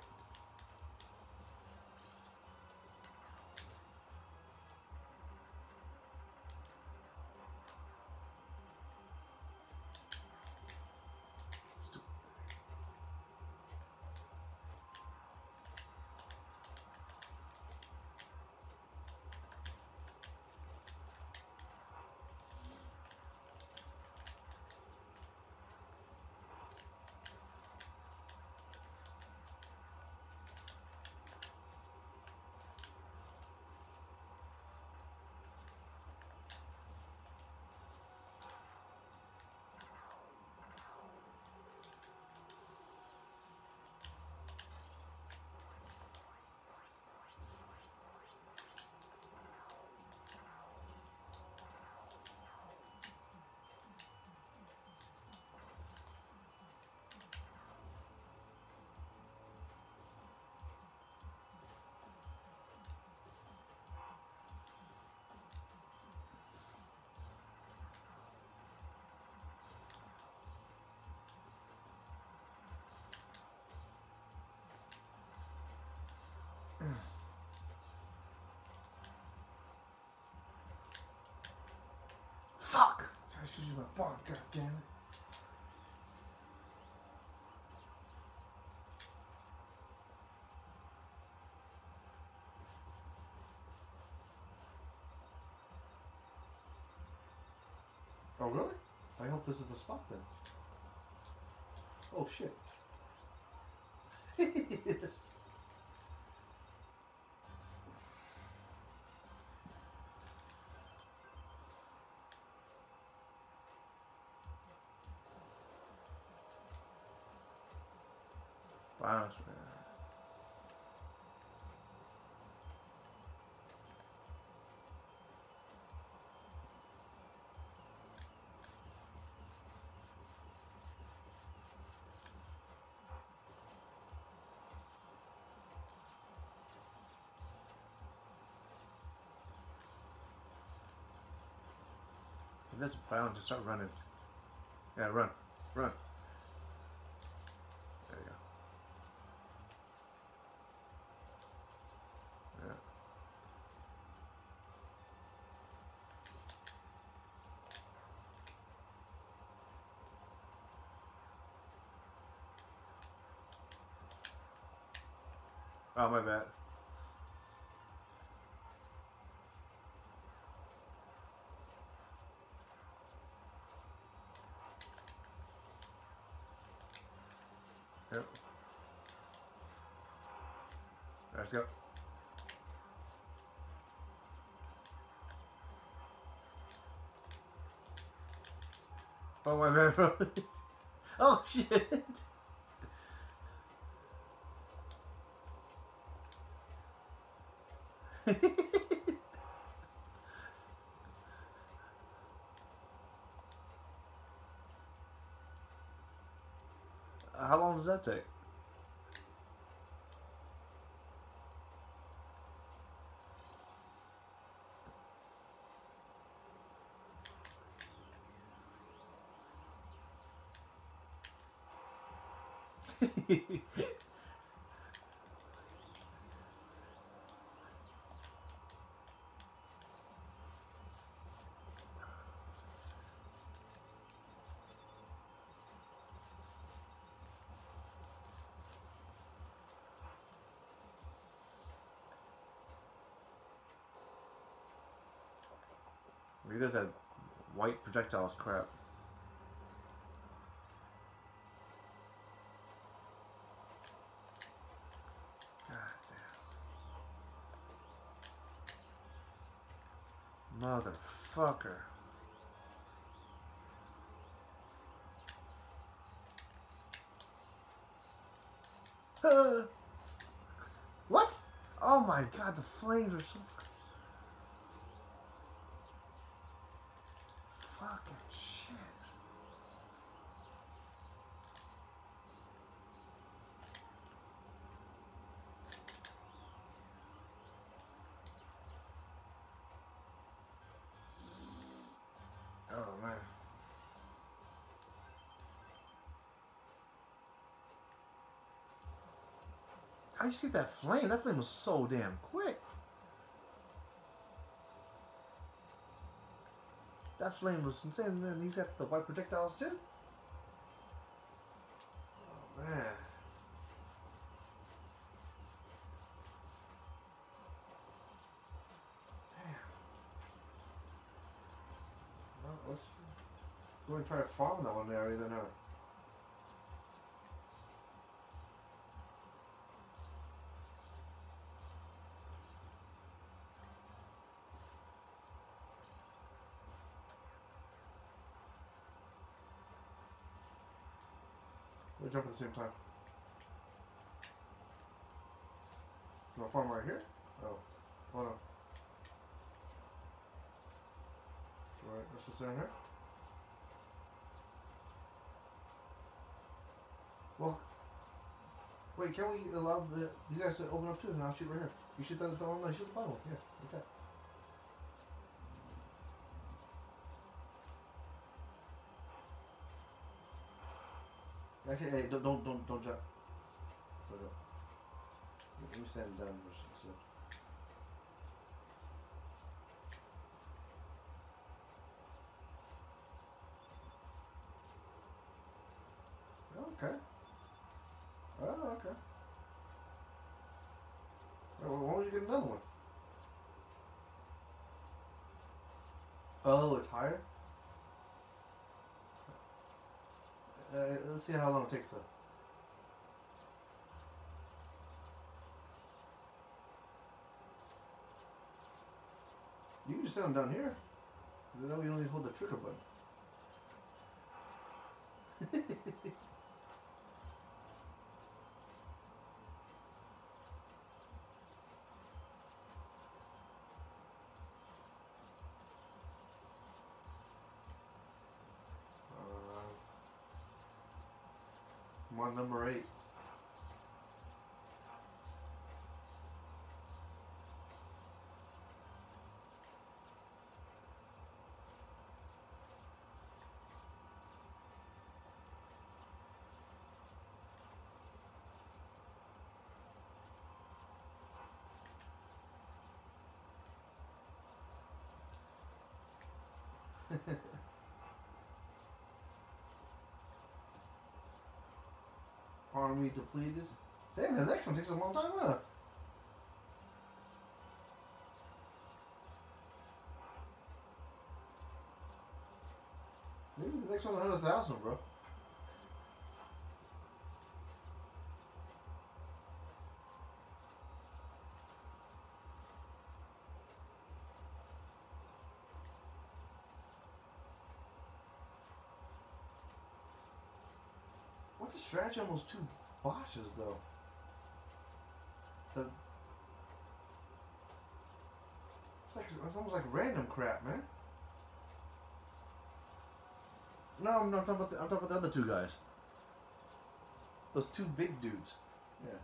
Fuck! I should use my bomb, god damn it. Oh, really? I hope this is the spot then. Oh, shit. Yes. Wow. This bound to start running. Yeah, run. Run. There you go. Yeah. Oh, my bad. Yep. Let's go. Oh, my bad, bro. Oh, shit. How long does that take? He does that white projectiles crap. God damn. Motherfucker. What? Oh my god, the flames are so fucking shit. I see that flame. That flame was so damn quick. That flame was insane. And then he's got the white projectiles too. Oh man. Well, let's go and try to farm that one area then. We'll jump at the same time. You want to farm right here? Oh, hold on. Alright, let's just stand here. Well, wait, can we allow these guys to open up too? And I'll shoot right here. You shoot that at the bottom, I shoot the bottom. Yeah, okay. Actually, hey, don't jump. Don't jump. Let me stand down for a second. Okay. Oh, okay. Well, why don't you get another one? Oh, it's higher? Let's see how long it takes though. You can just set them down here. That way you don't need to hold the trigger button. I'm on number 8. Army depleted. Dang, the next one takes a long time, huh? Maybe the next one's 100,000, bro. What's the strategy on those 2 bosses, though? It's almost like random crap, man. No, I'm not talking about I'm talking about the other 2 guys. Those 2 big dudes. Yeah.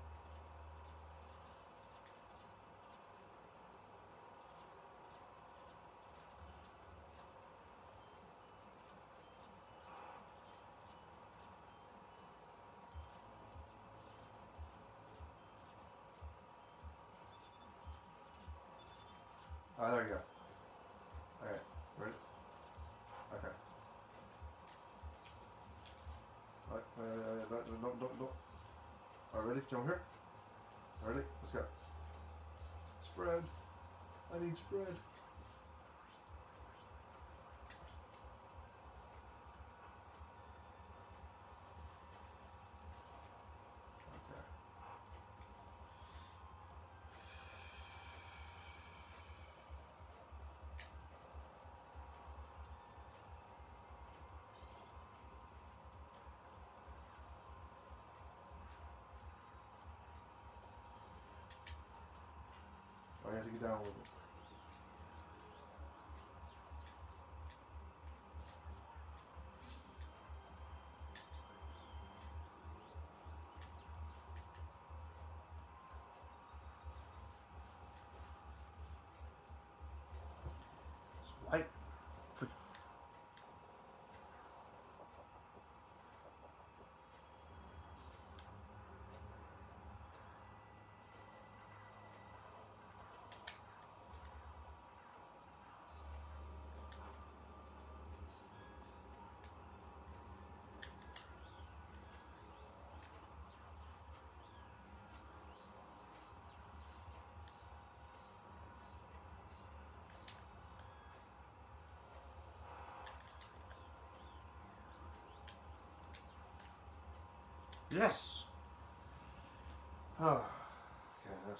Oh, there you go. Alright, ready? Okay. Alright, don't. Alright, ready? Jump here. Ready? Let's go. Spread. I need spread. I have to get down with it. It's white. Yes! Oh, okay, that's...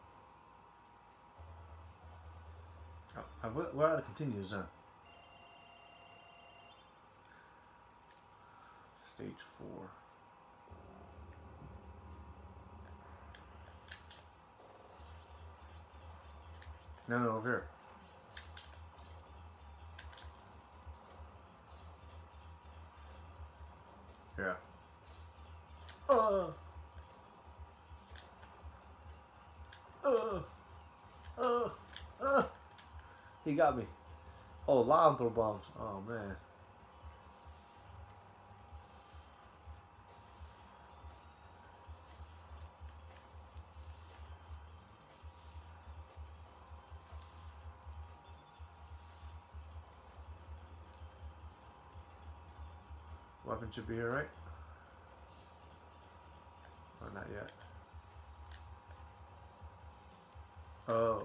We're out of continues, huh? Stage 4. No, over here. Yeah. Uh. He got me. Oh, lava throw bombs. Oh, man. Weapon should be here, right? Or not yet. Oh.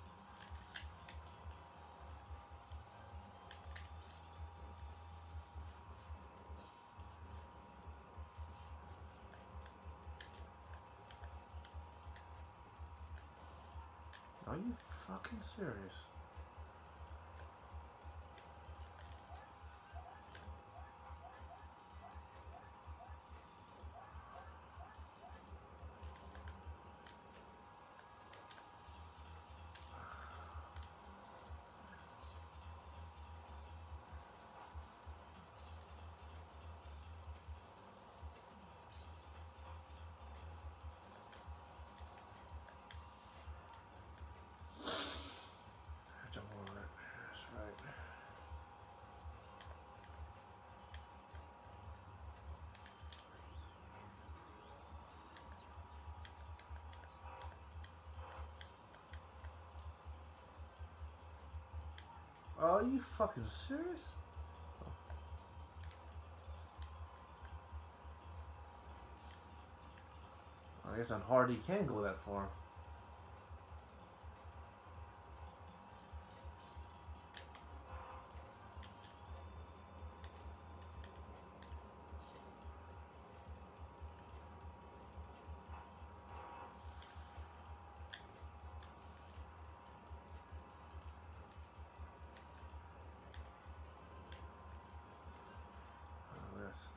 Are you fucking serious? Jump over it. That's right. Are you fucking serious? I guess on hard he can go that far. Oh, yes.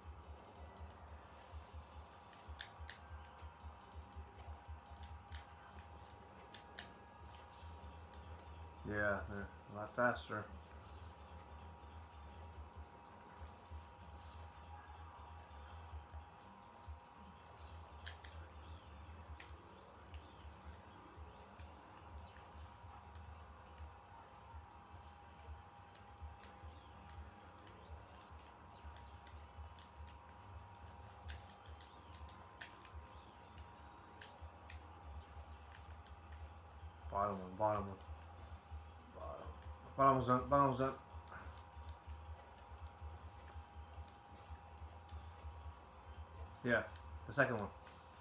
Yeah, they're a lot faster. Bottom one, bottom one. Bottom was done, bottom was done. Yeah, the second one.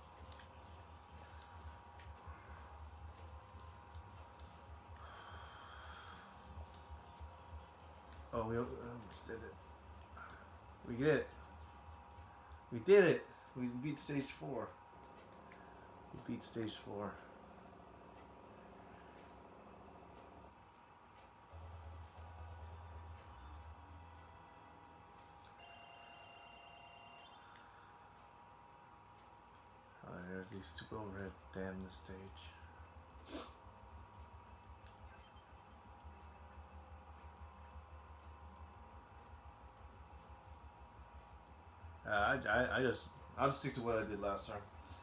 Oh, we almost did it. We did it. We did it. We beat stage 4. We beat stage 4. Oh, there's these stupid overhead. Damn this stage. I'll stick to what I did last time.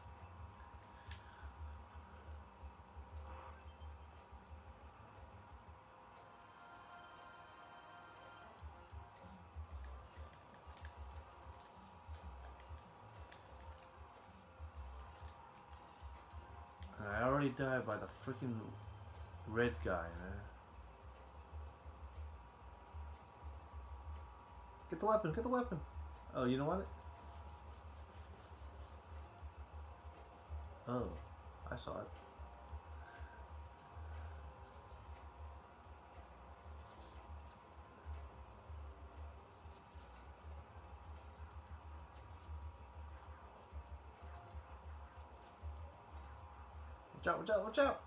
I already died by the freaking red guy, man. Get the weapon, get the weapon. Oh, you don't want it? Oh, I saw it. Watch out, watch out, watch out!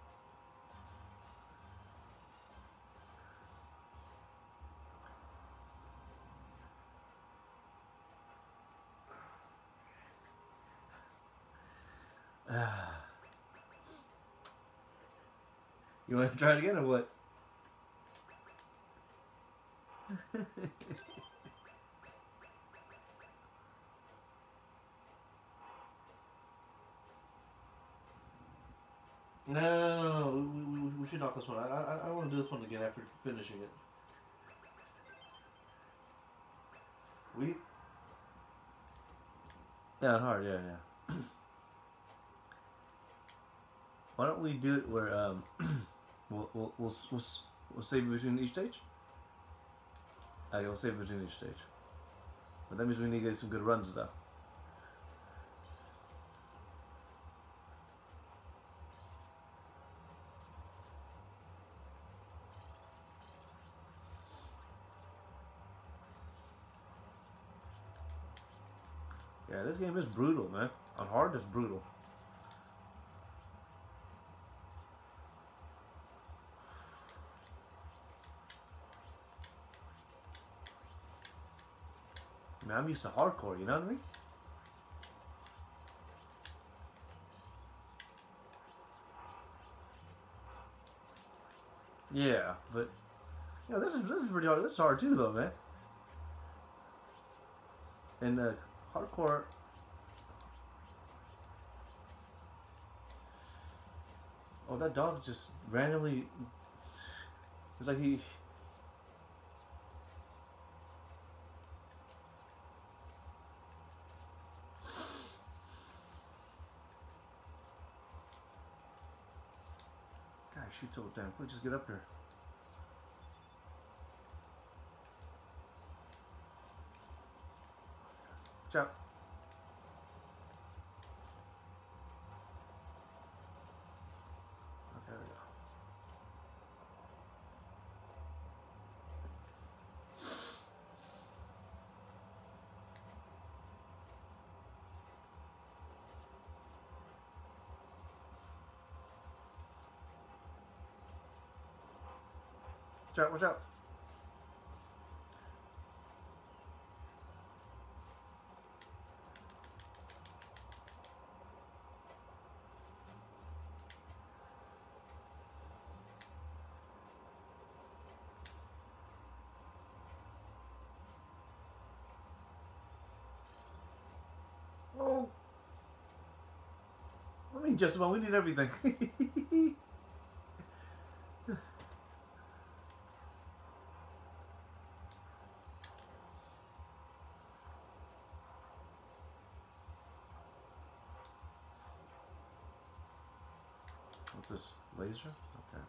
You want to try it again or what? No. We should knock this one. I want to do this one again after finishing it. Yeah, hard. Yeah. Why don't we do it where we'll save it between each stage? Okay, we'll save it between each stage. But that means we need to get some good runs though. Yeah, this game is brutal, man. On hard, it's brutal. I mean, I'm used to hardcore, you know what I mean? Yeah, but yeah, this is pretty hard. This is hard too, though, man. And hardcore. Oh, that dog just randomly. It's like he. God, shoots so damn quick. Just get up here. Chop. Okay, there we go. Chop, watch out. Oh. I mean, just about. We need everything. What's this? Laser? Okay.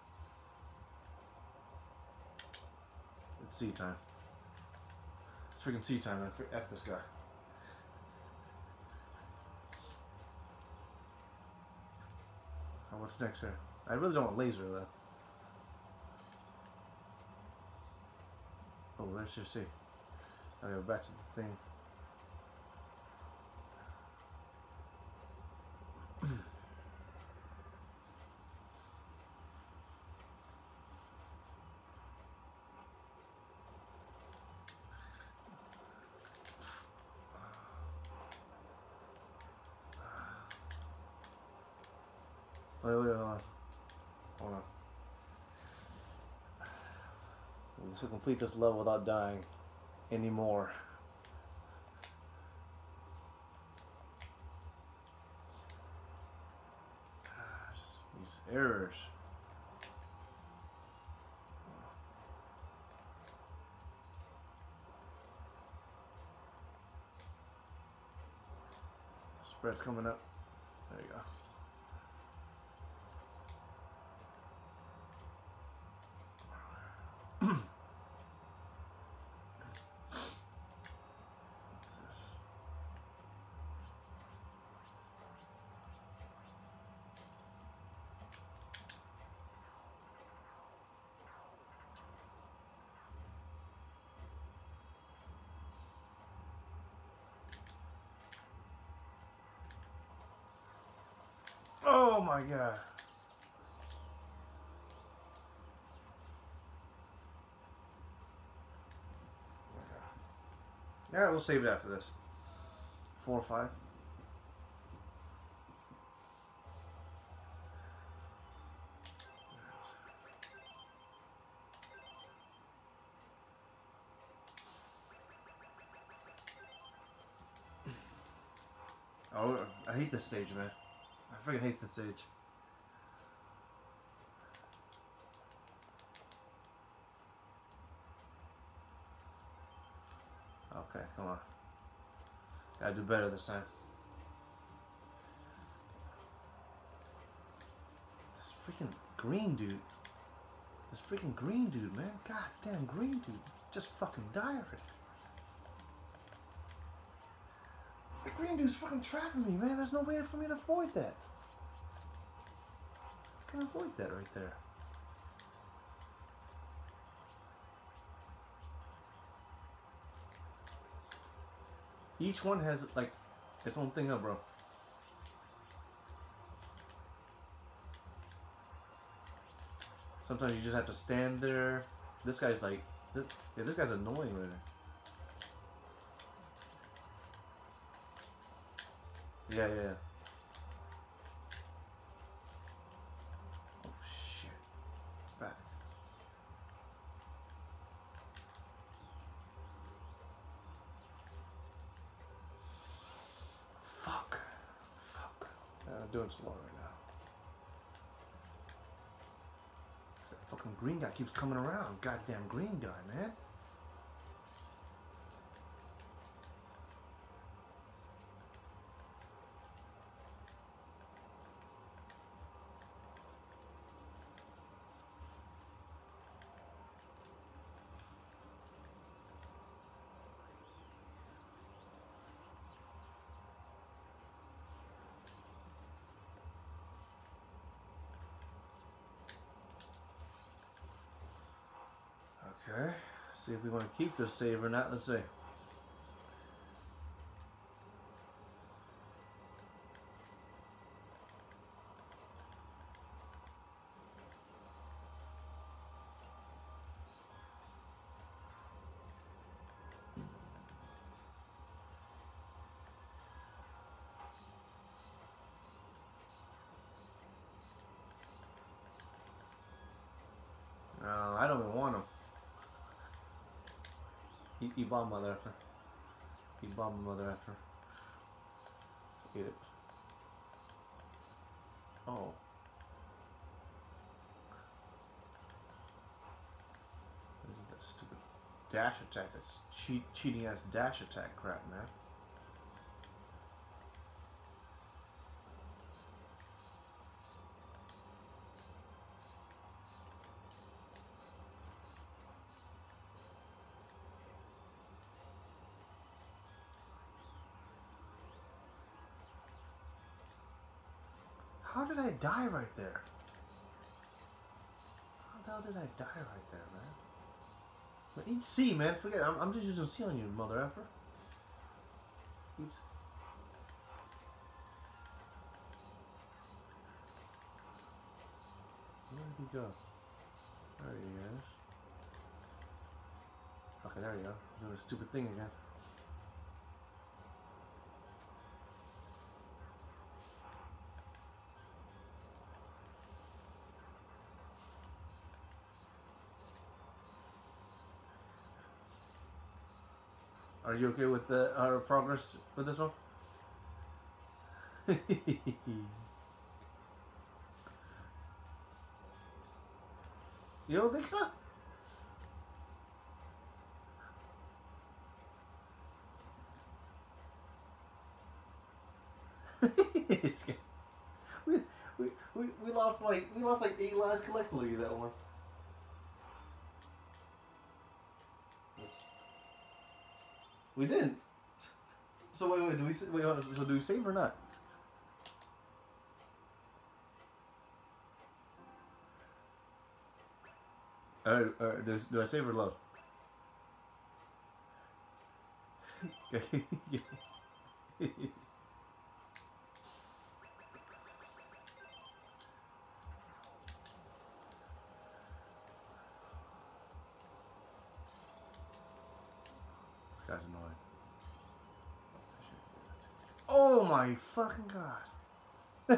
It's sea time. It's freaking sea time. F this guy. Oh, what's next here? I really don't want laser though. Oh, let's just see. Okay, we're back to the thing. Wait, hold on. Hold on. To complete this level without dying anymore. Just these errors. Spread's coming up. There you go. Oh my god. Yeah, we'll save it after this. 4 or 5. Oh, I hate this stage, man. I freaking hate this stage. Okay, come on. Gotta do better this time. This freaking green dude. This freaking green dude, man. God damn green dude. Just fucking die already. The green dude's fucking trapping me, man. There's no way for me to avoid that. I can avoid that right there. Each one has, like, its own thing up, bro. Sometimes you just have to stand there. This guy's like, this guy's annoying right now. Yeah. Oh shit. It's back. Fuck. I'm doing slow right now. That fucking green guy keeps coming around. Goddamn green guy, man. Okay, see if we want to keep this save or not. Let's see. I don't even want him. He bombed mother after. He bombed mother after. Eat it. Oh. That stupid dash attack. That's cheating ass dash attack crap, man. How did I die right there? How the hell did I die right there, man? But eat C, man. Forget. I'm just using C on you, mother effer. Eat. Where did he go? There he is. Okay, there you go. He's doing a stupid thing again. Are you okay with our progress with this one? You don't think so? we lost like 8 lives collectively that one. We didn't. So wait, do we so do we save or not? Do I save or load? This guy's annoying. Oh my fucking god.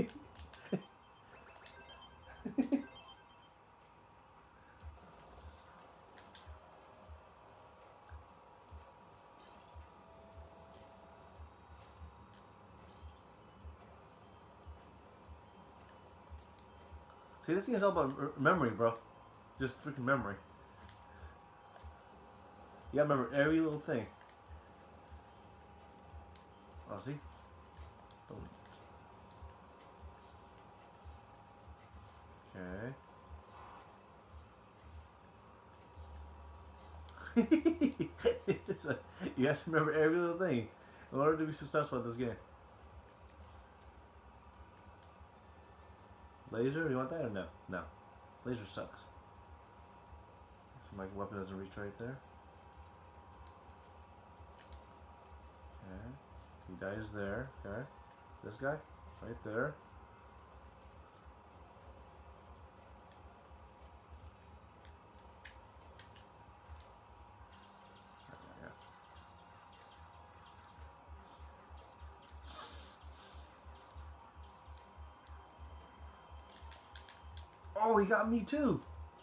See, this thing is all about memory, bro. Just freaking memory. You gotta remember every little thing. Oh, see? Okay. You have to remember every little thing in order to be successful at this game. Laser? You want that or no? No. Laser sucks. So my weapon doesn't reach right there. Okay. He dies there. Okay. This guy? Right there. Yeah. Oh, he got me too!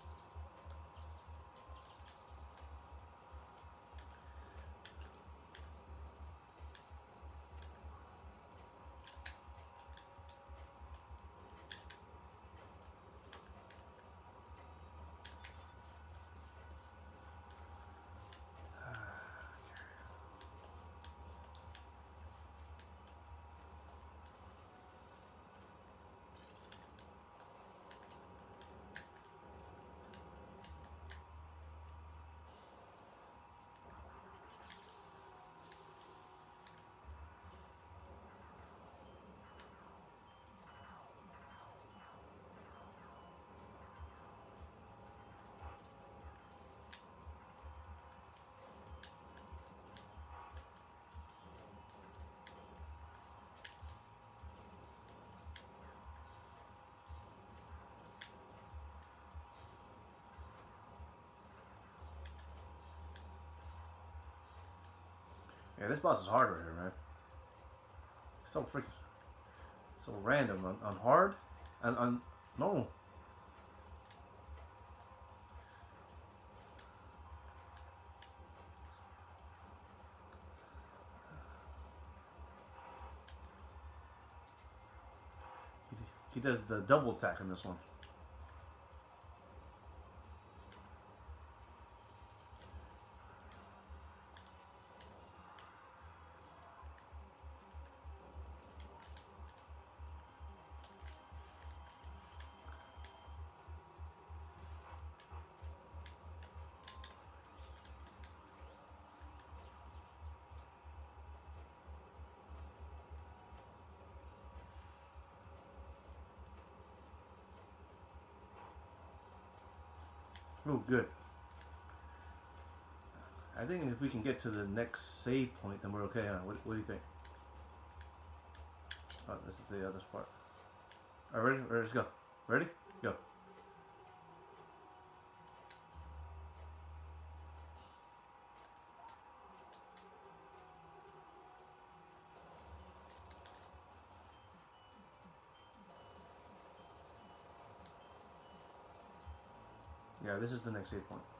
Yeah, this boss is hard right here, man. So freaking, so random on hard, and on normal. He does the double attack in this one. Oh, good. I think if we can get to the next save point, then we're okay. Huh? What do you think? Oh, this is the other part. All right, ready? Let's go. Ready? Go. Yeah, this is the next save point.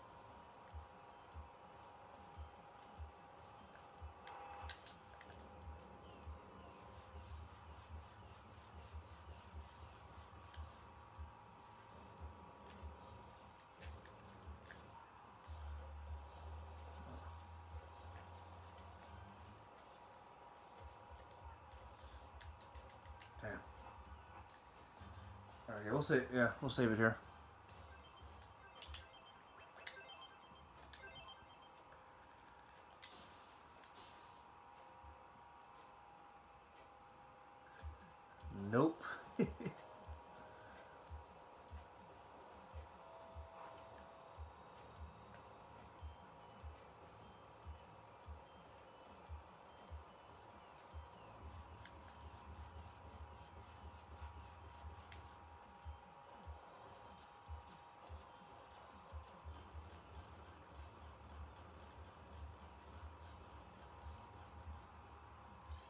Damn. All right, we'll save. Yeah, we'll save it here. Nope.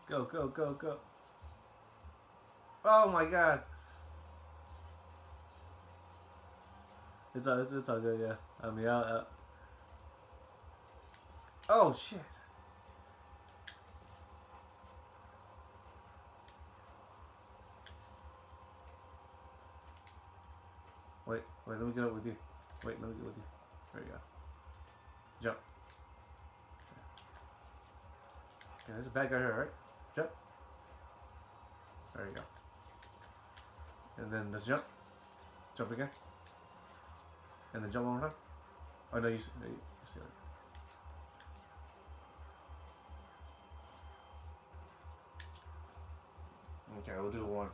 Go, go, go, go. Oh my god. It's all good, yeah. I mean, oh shit. Wait, let me get up with you. Wait, let me get with you. There you go. Jump. Okay, there's a bad guy here, right? Jump. There you go. And then let's jump. Jump again. And then jump one more time. Oh no, you see it. Okay, we'll do one.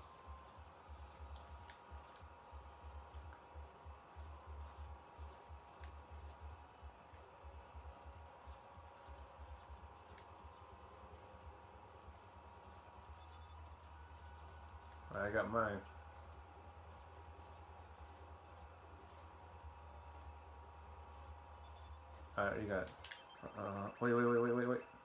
I got mine. Alright, you got it. Wait.